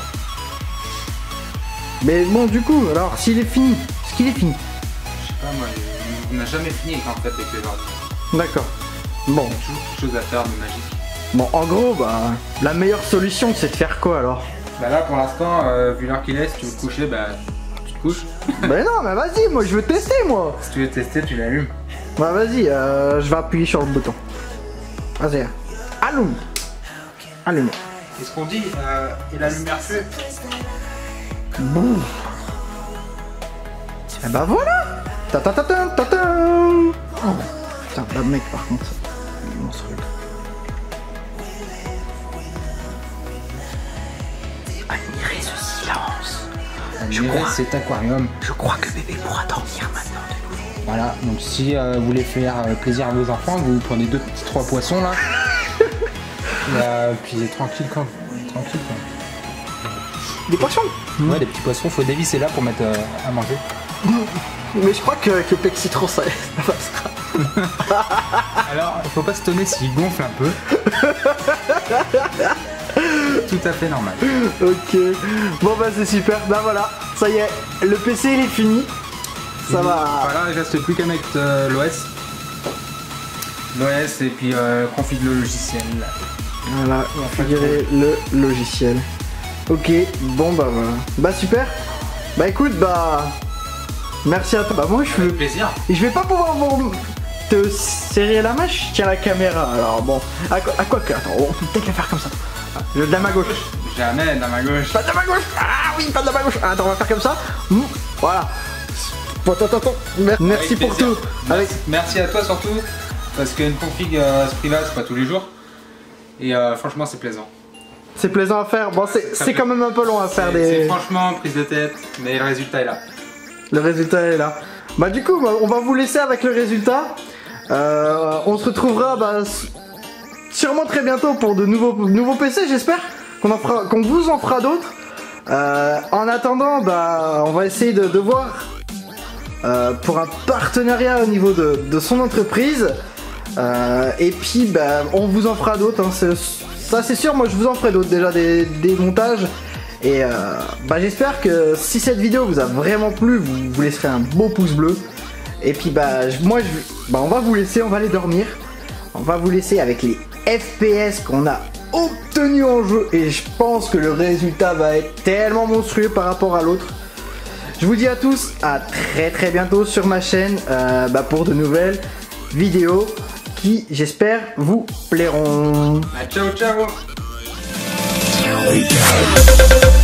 A: Mais bon, du coup, alors, s'il est fini, est-ce qu'il est fini?
B: Je sais pas, moi, on n'a jamais fini en fait avec les ordi.
A: D'accord. Bon.
B: Il y a toujours quelque chose à faire de magique.
A: Bon, en gros, bah, la meilleure solution, c'est de faire quoi alors?
B: Bah là, pour l'instant, vu l'heure qu'il est, si tu veux te coucher, bah tu te couches.
A: Bah non, mais vas-y, moi je veux tester, moi.
B: Si tu veux tester, tu l'allumes.
A: Bah vas-y, je vais appuyer sur le bouton. Vas-y, allume. Allume.
B: Qu'est-ce qu'on dit? Et la lumière fait.
A: Boum. Et bah voilà. Ta-ta-ta-ta, ta-ta. Oh, putain, là mec, par contre, c'est monstrueux. Admirez ce silence.
B: Admirez cet aquarium.
A: Je crois que bébé pourra dormir maintenant de nouveau.
B: Voilà, donc si vous voulez faire plaisir à vos enfants, vous prenez 2-3 poissons là. Et puis tranquille quoi. Tranquille quoi.
A: Des poissons?
B: Ouais, des petits poissons, faut dévisser là pour mettre à manger.
A: Mais je crois que Plexitron ça passera.
B: Alors, faut pas se tonner s'il gonfle un peu. Tout à fait normal.
A: Ok. Bon bah c'est super. Bah voilà. Ça y est. Le PC il est fini. Ça va.
B: Voilà, il reste plus qu'à mettre l'OS. L'OS et puis configurer le logiciel.
A: Voilà. Configurer le logiciel. Ok. Bon bah voilà. Bah super. Bah écoute bah. Merci à toi. Bah moi je veux...
B: plaisir.
A: Et je vais pas pouvoir te serrer la main, je tiens la caméra. Alors bon, à quoi que... Attends, on peut peut-être le faire comme ça. De la main gauche.
B: Jamais de la main gauche.
A: Pas de la main gauche. Ah oui, pas de la main gauche. Attends, on va faire comme ça. Voilà. Attends. Merci pour tout.
B: Merci à toi surtout. Parce qu'une config Spriva, c'est pas tous les jours. Et franchement, c'est plaisant.
A: C'est plaisant à faire. Bon, c'est quand même un peu long à faire des...
B: C'est franchement prise de tête, mais le résultat est là.
A: Le résultat est là. Bah du coup, on va vous laisser avec le résultat. On se retrouvera sûrement très bientôt pour de nouveaux PC, j'espère qu'on vous en fera d'autres. En attendant, on va essayer de voir pour un partenariat au niveau de son entreprise. Et puis on vous en fera d'autres, hein. Ça c'est sûr, moi je vous en ferai d'autres, déjà des montages. Et j'espère que si cette vidéo vous a vraiment plu, vous laisserez un beau pouce bleu. Et puis on va vous laisser, on va aller dormir. On va vous laisser avec les FPS qu'on a obtenus en jeu. Et je pense que le résultat va être tellement monstrueux par rapport à l'autre. Je vous dis à tous à très bientôt sur ma chaîne pour de nouvelles vidéos qui, j'espère, vous plairont.
B: Ciao.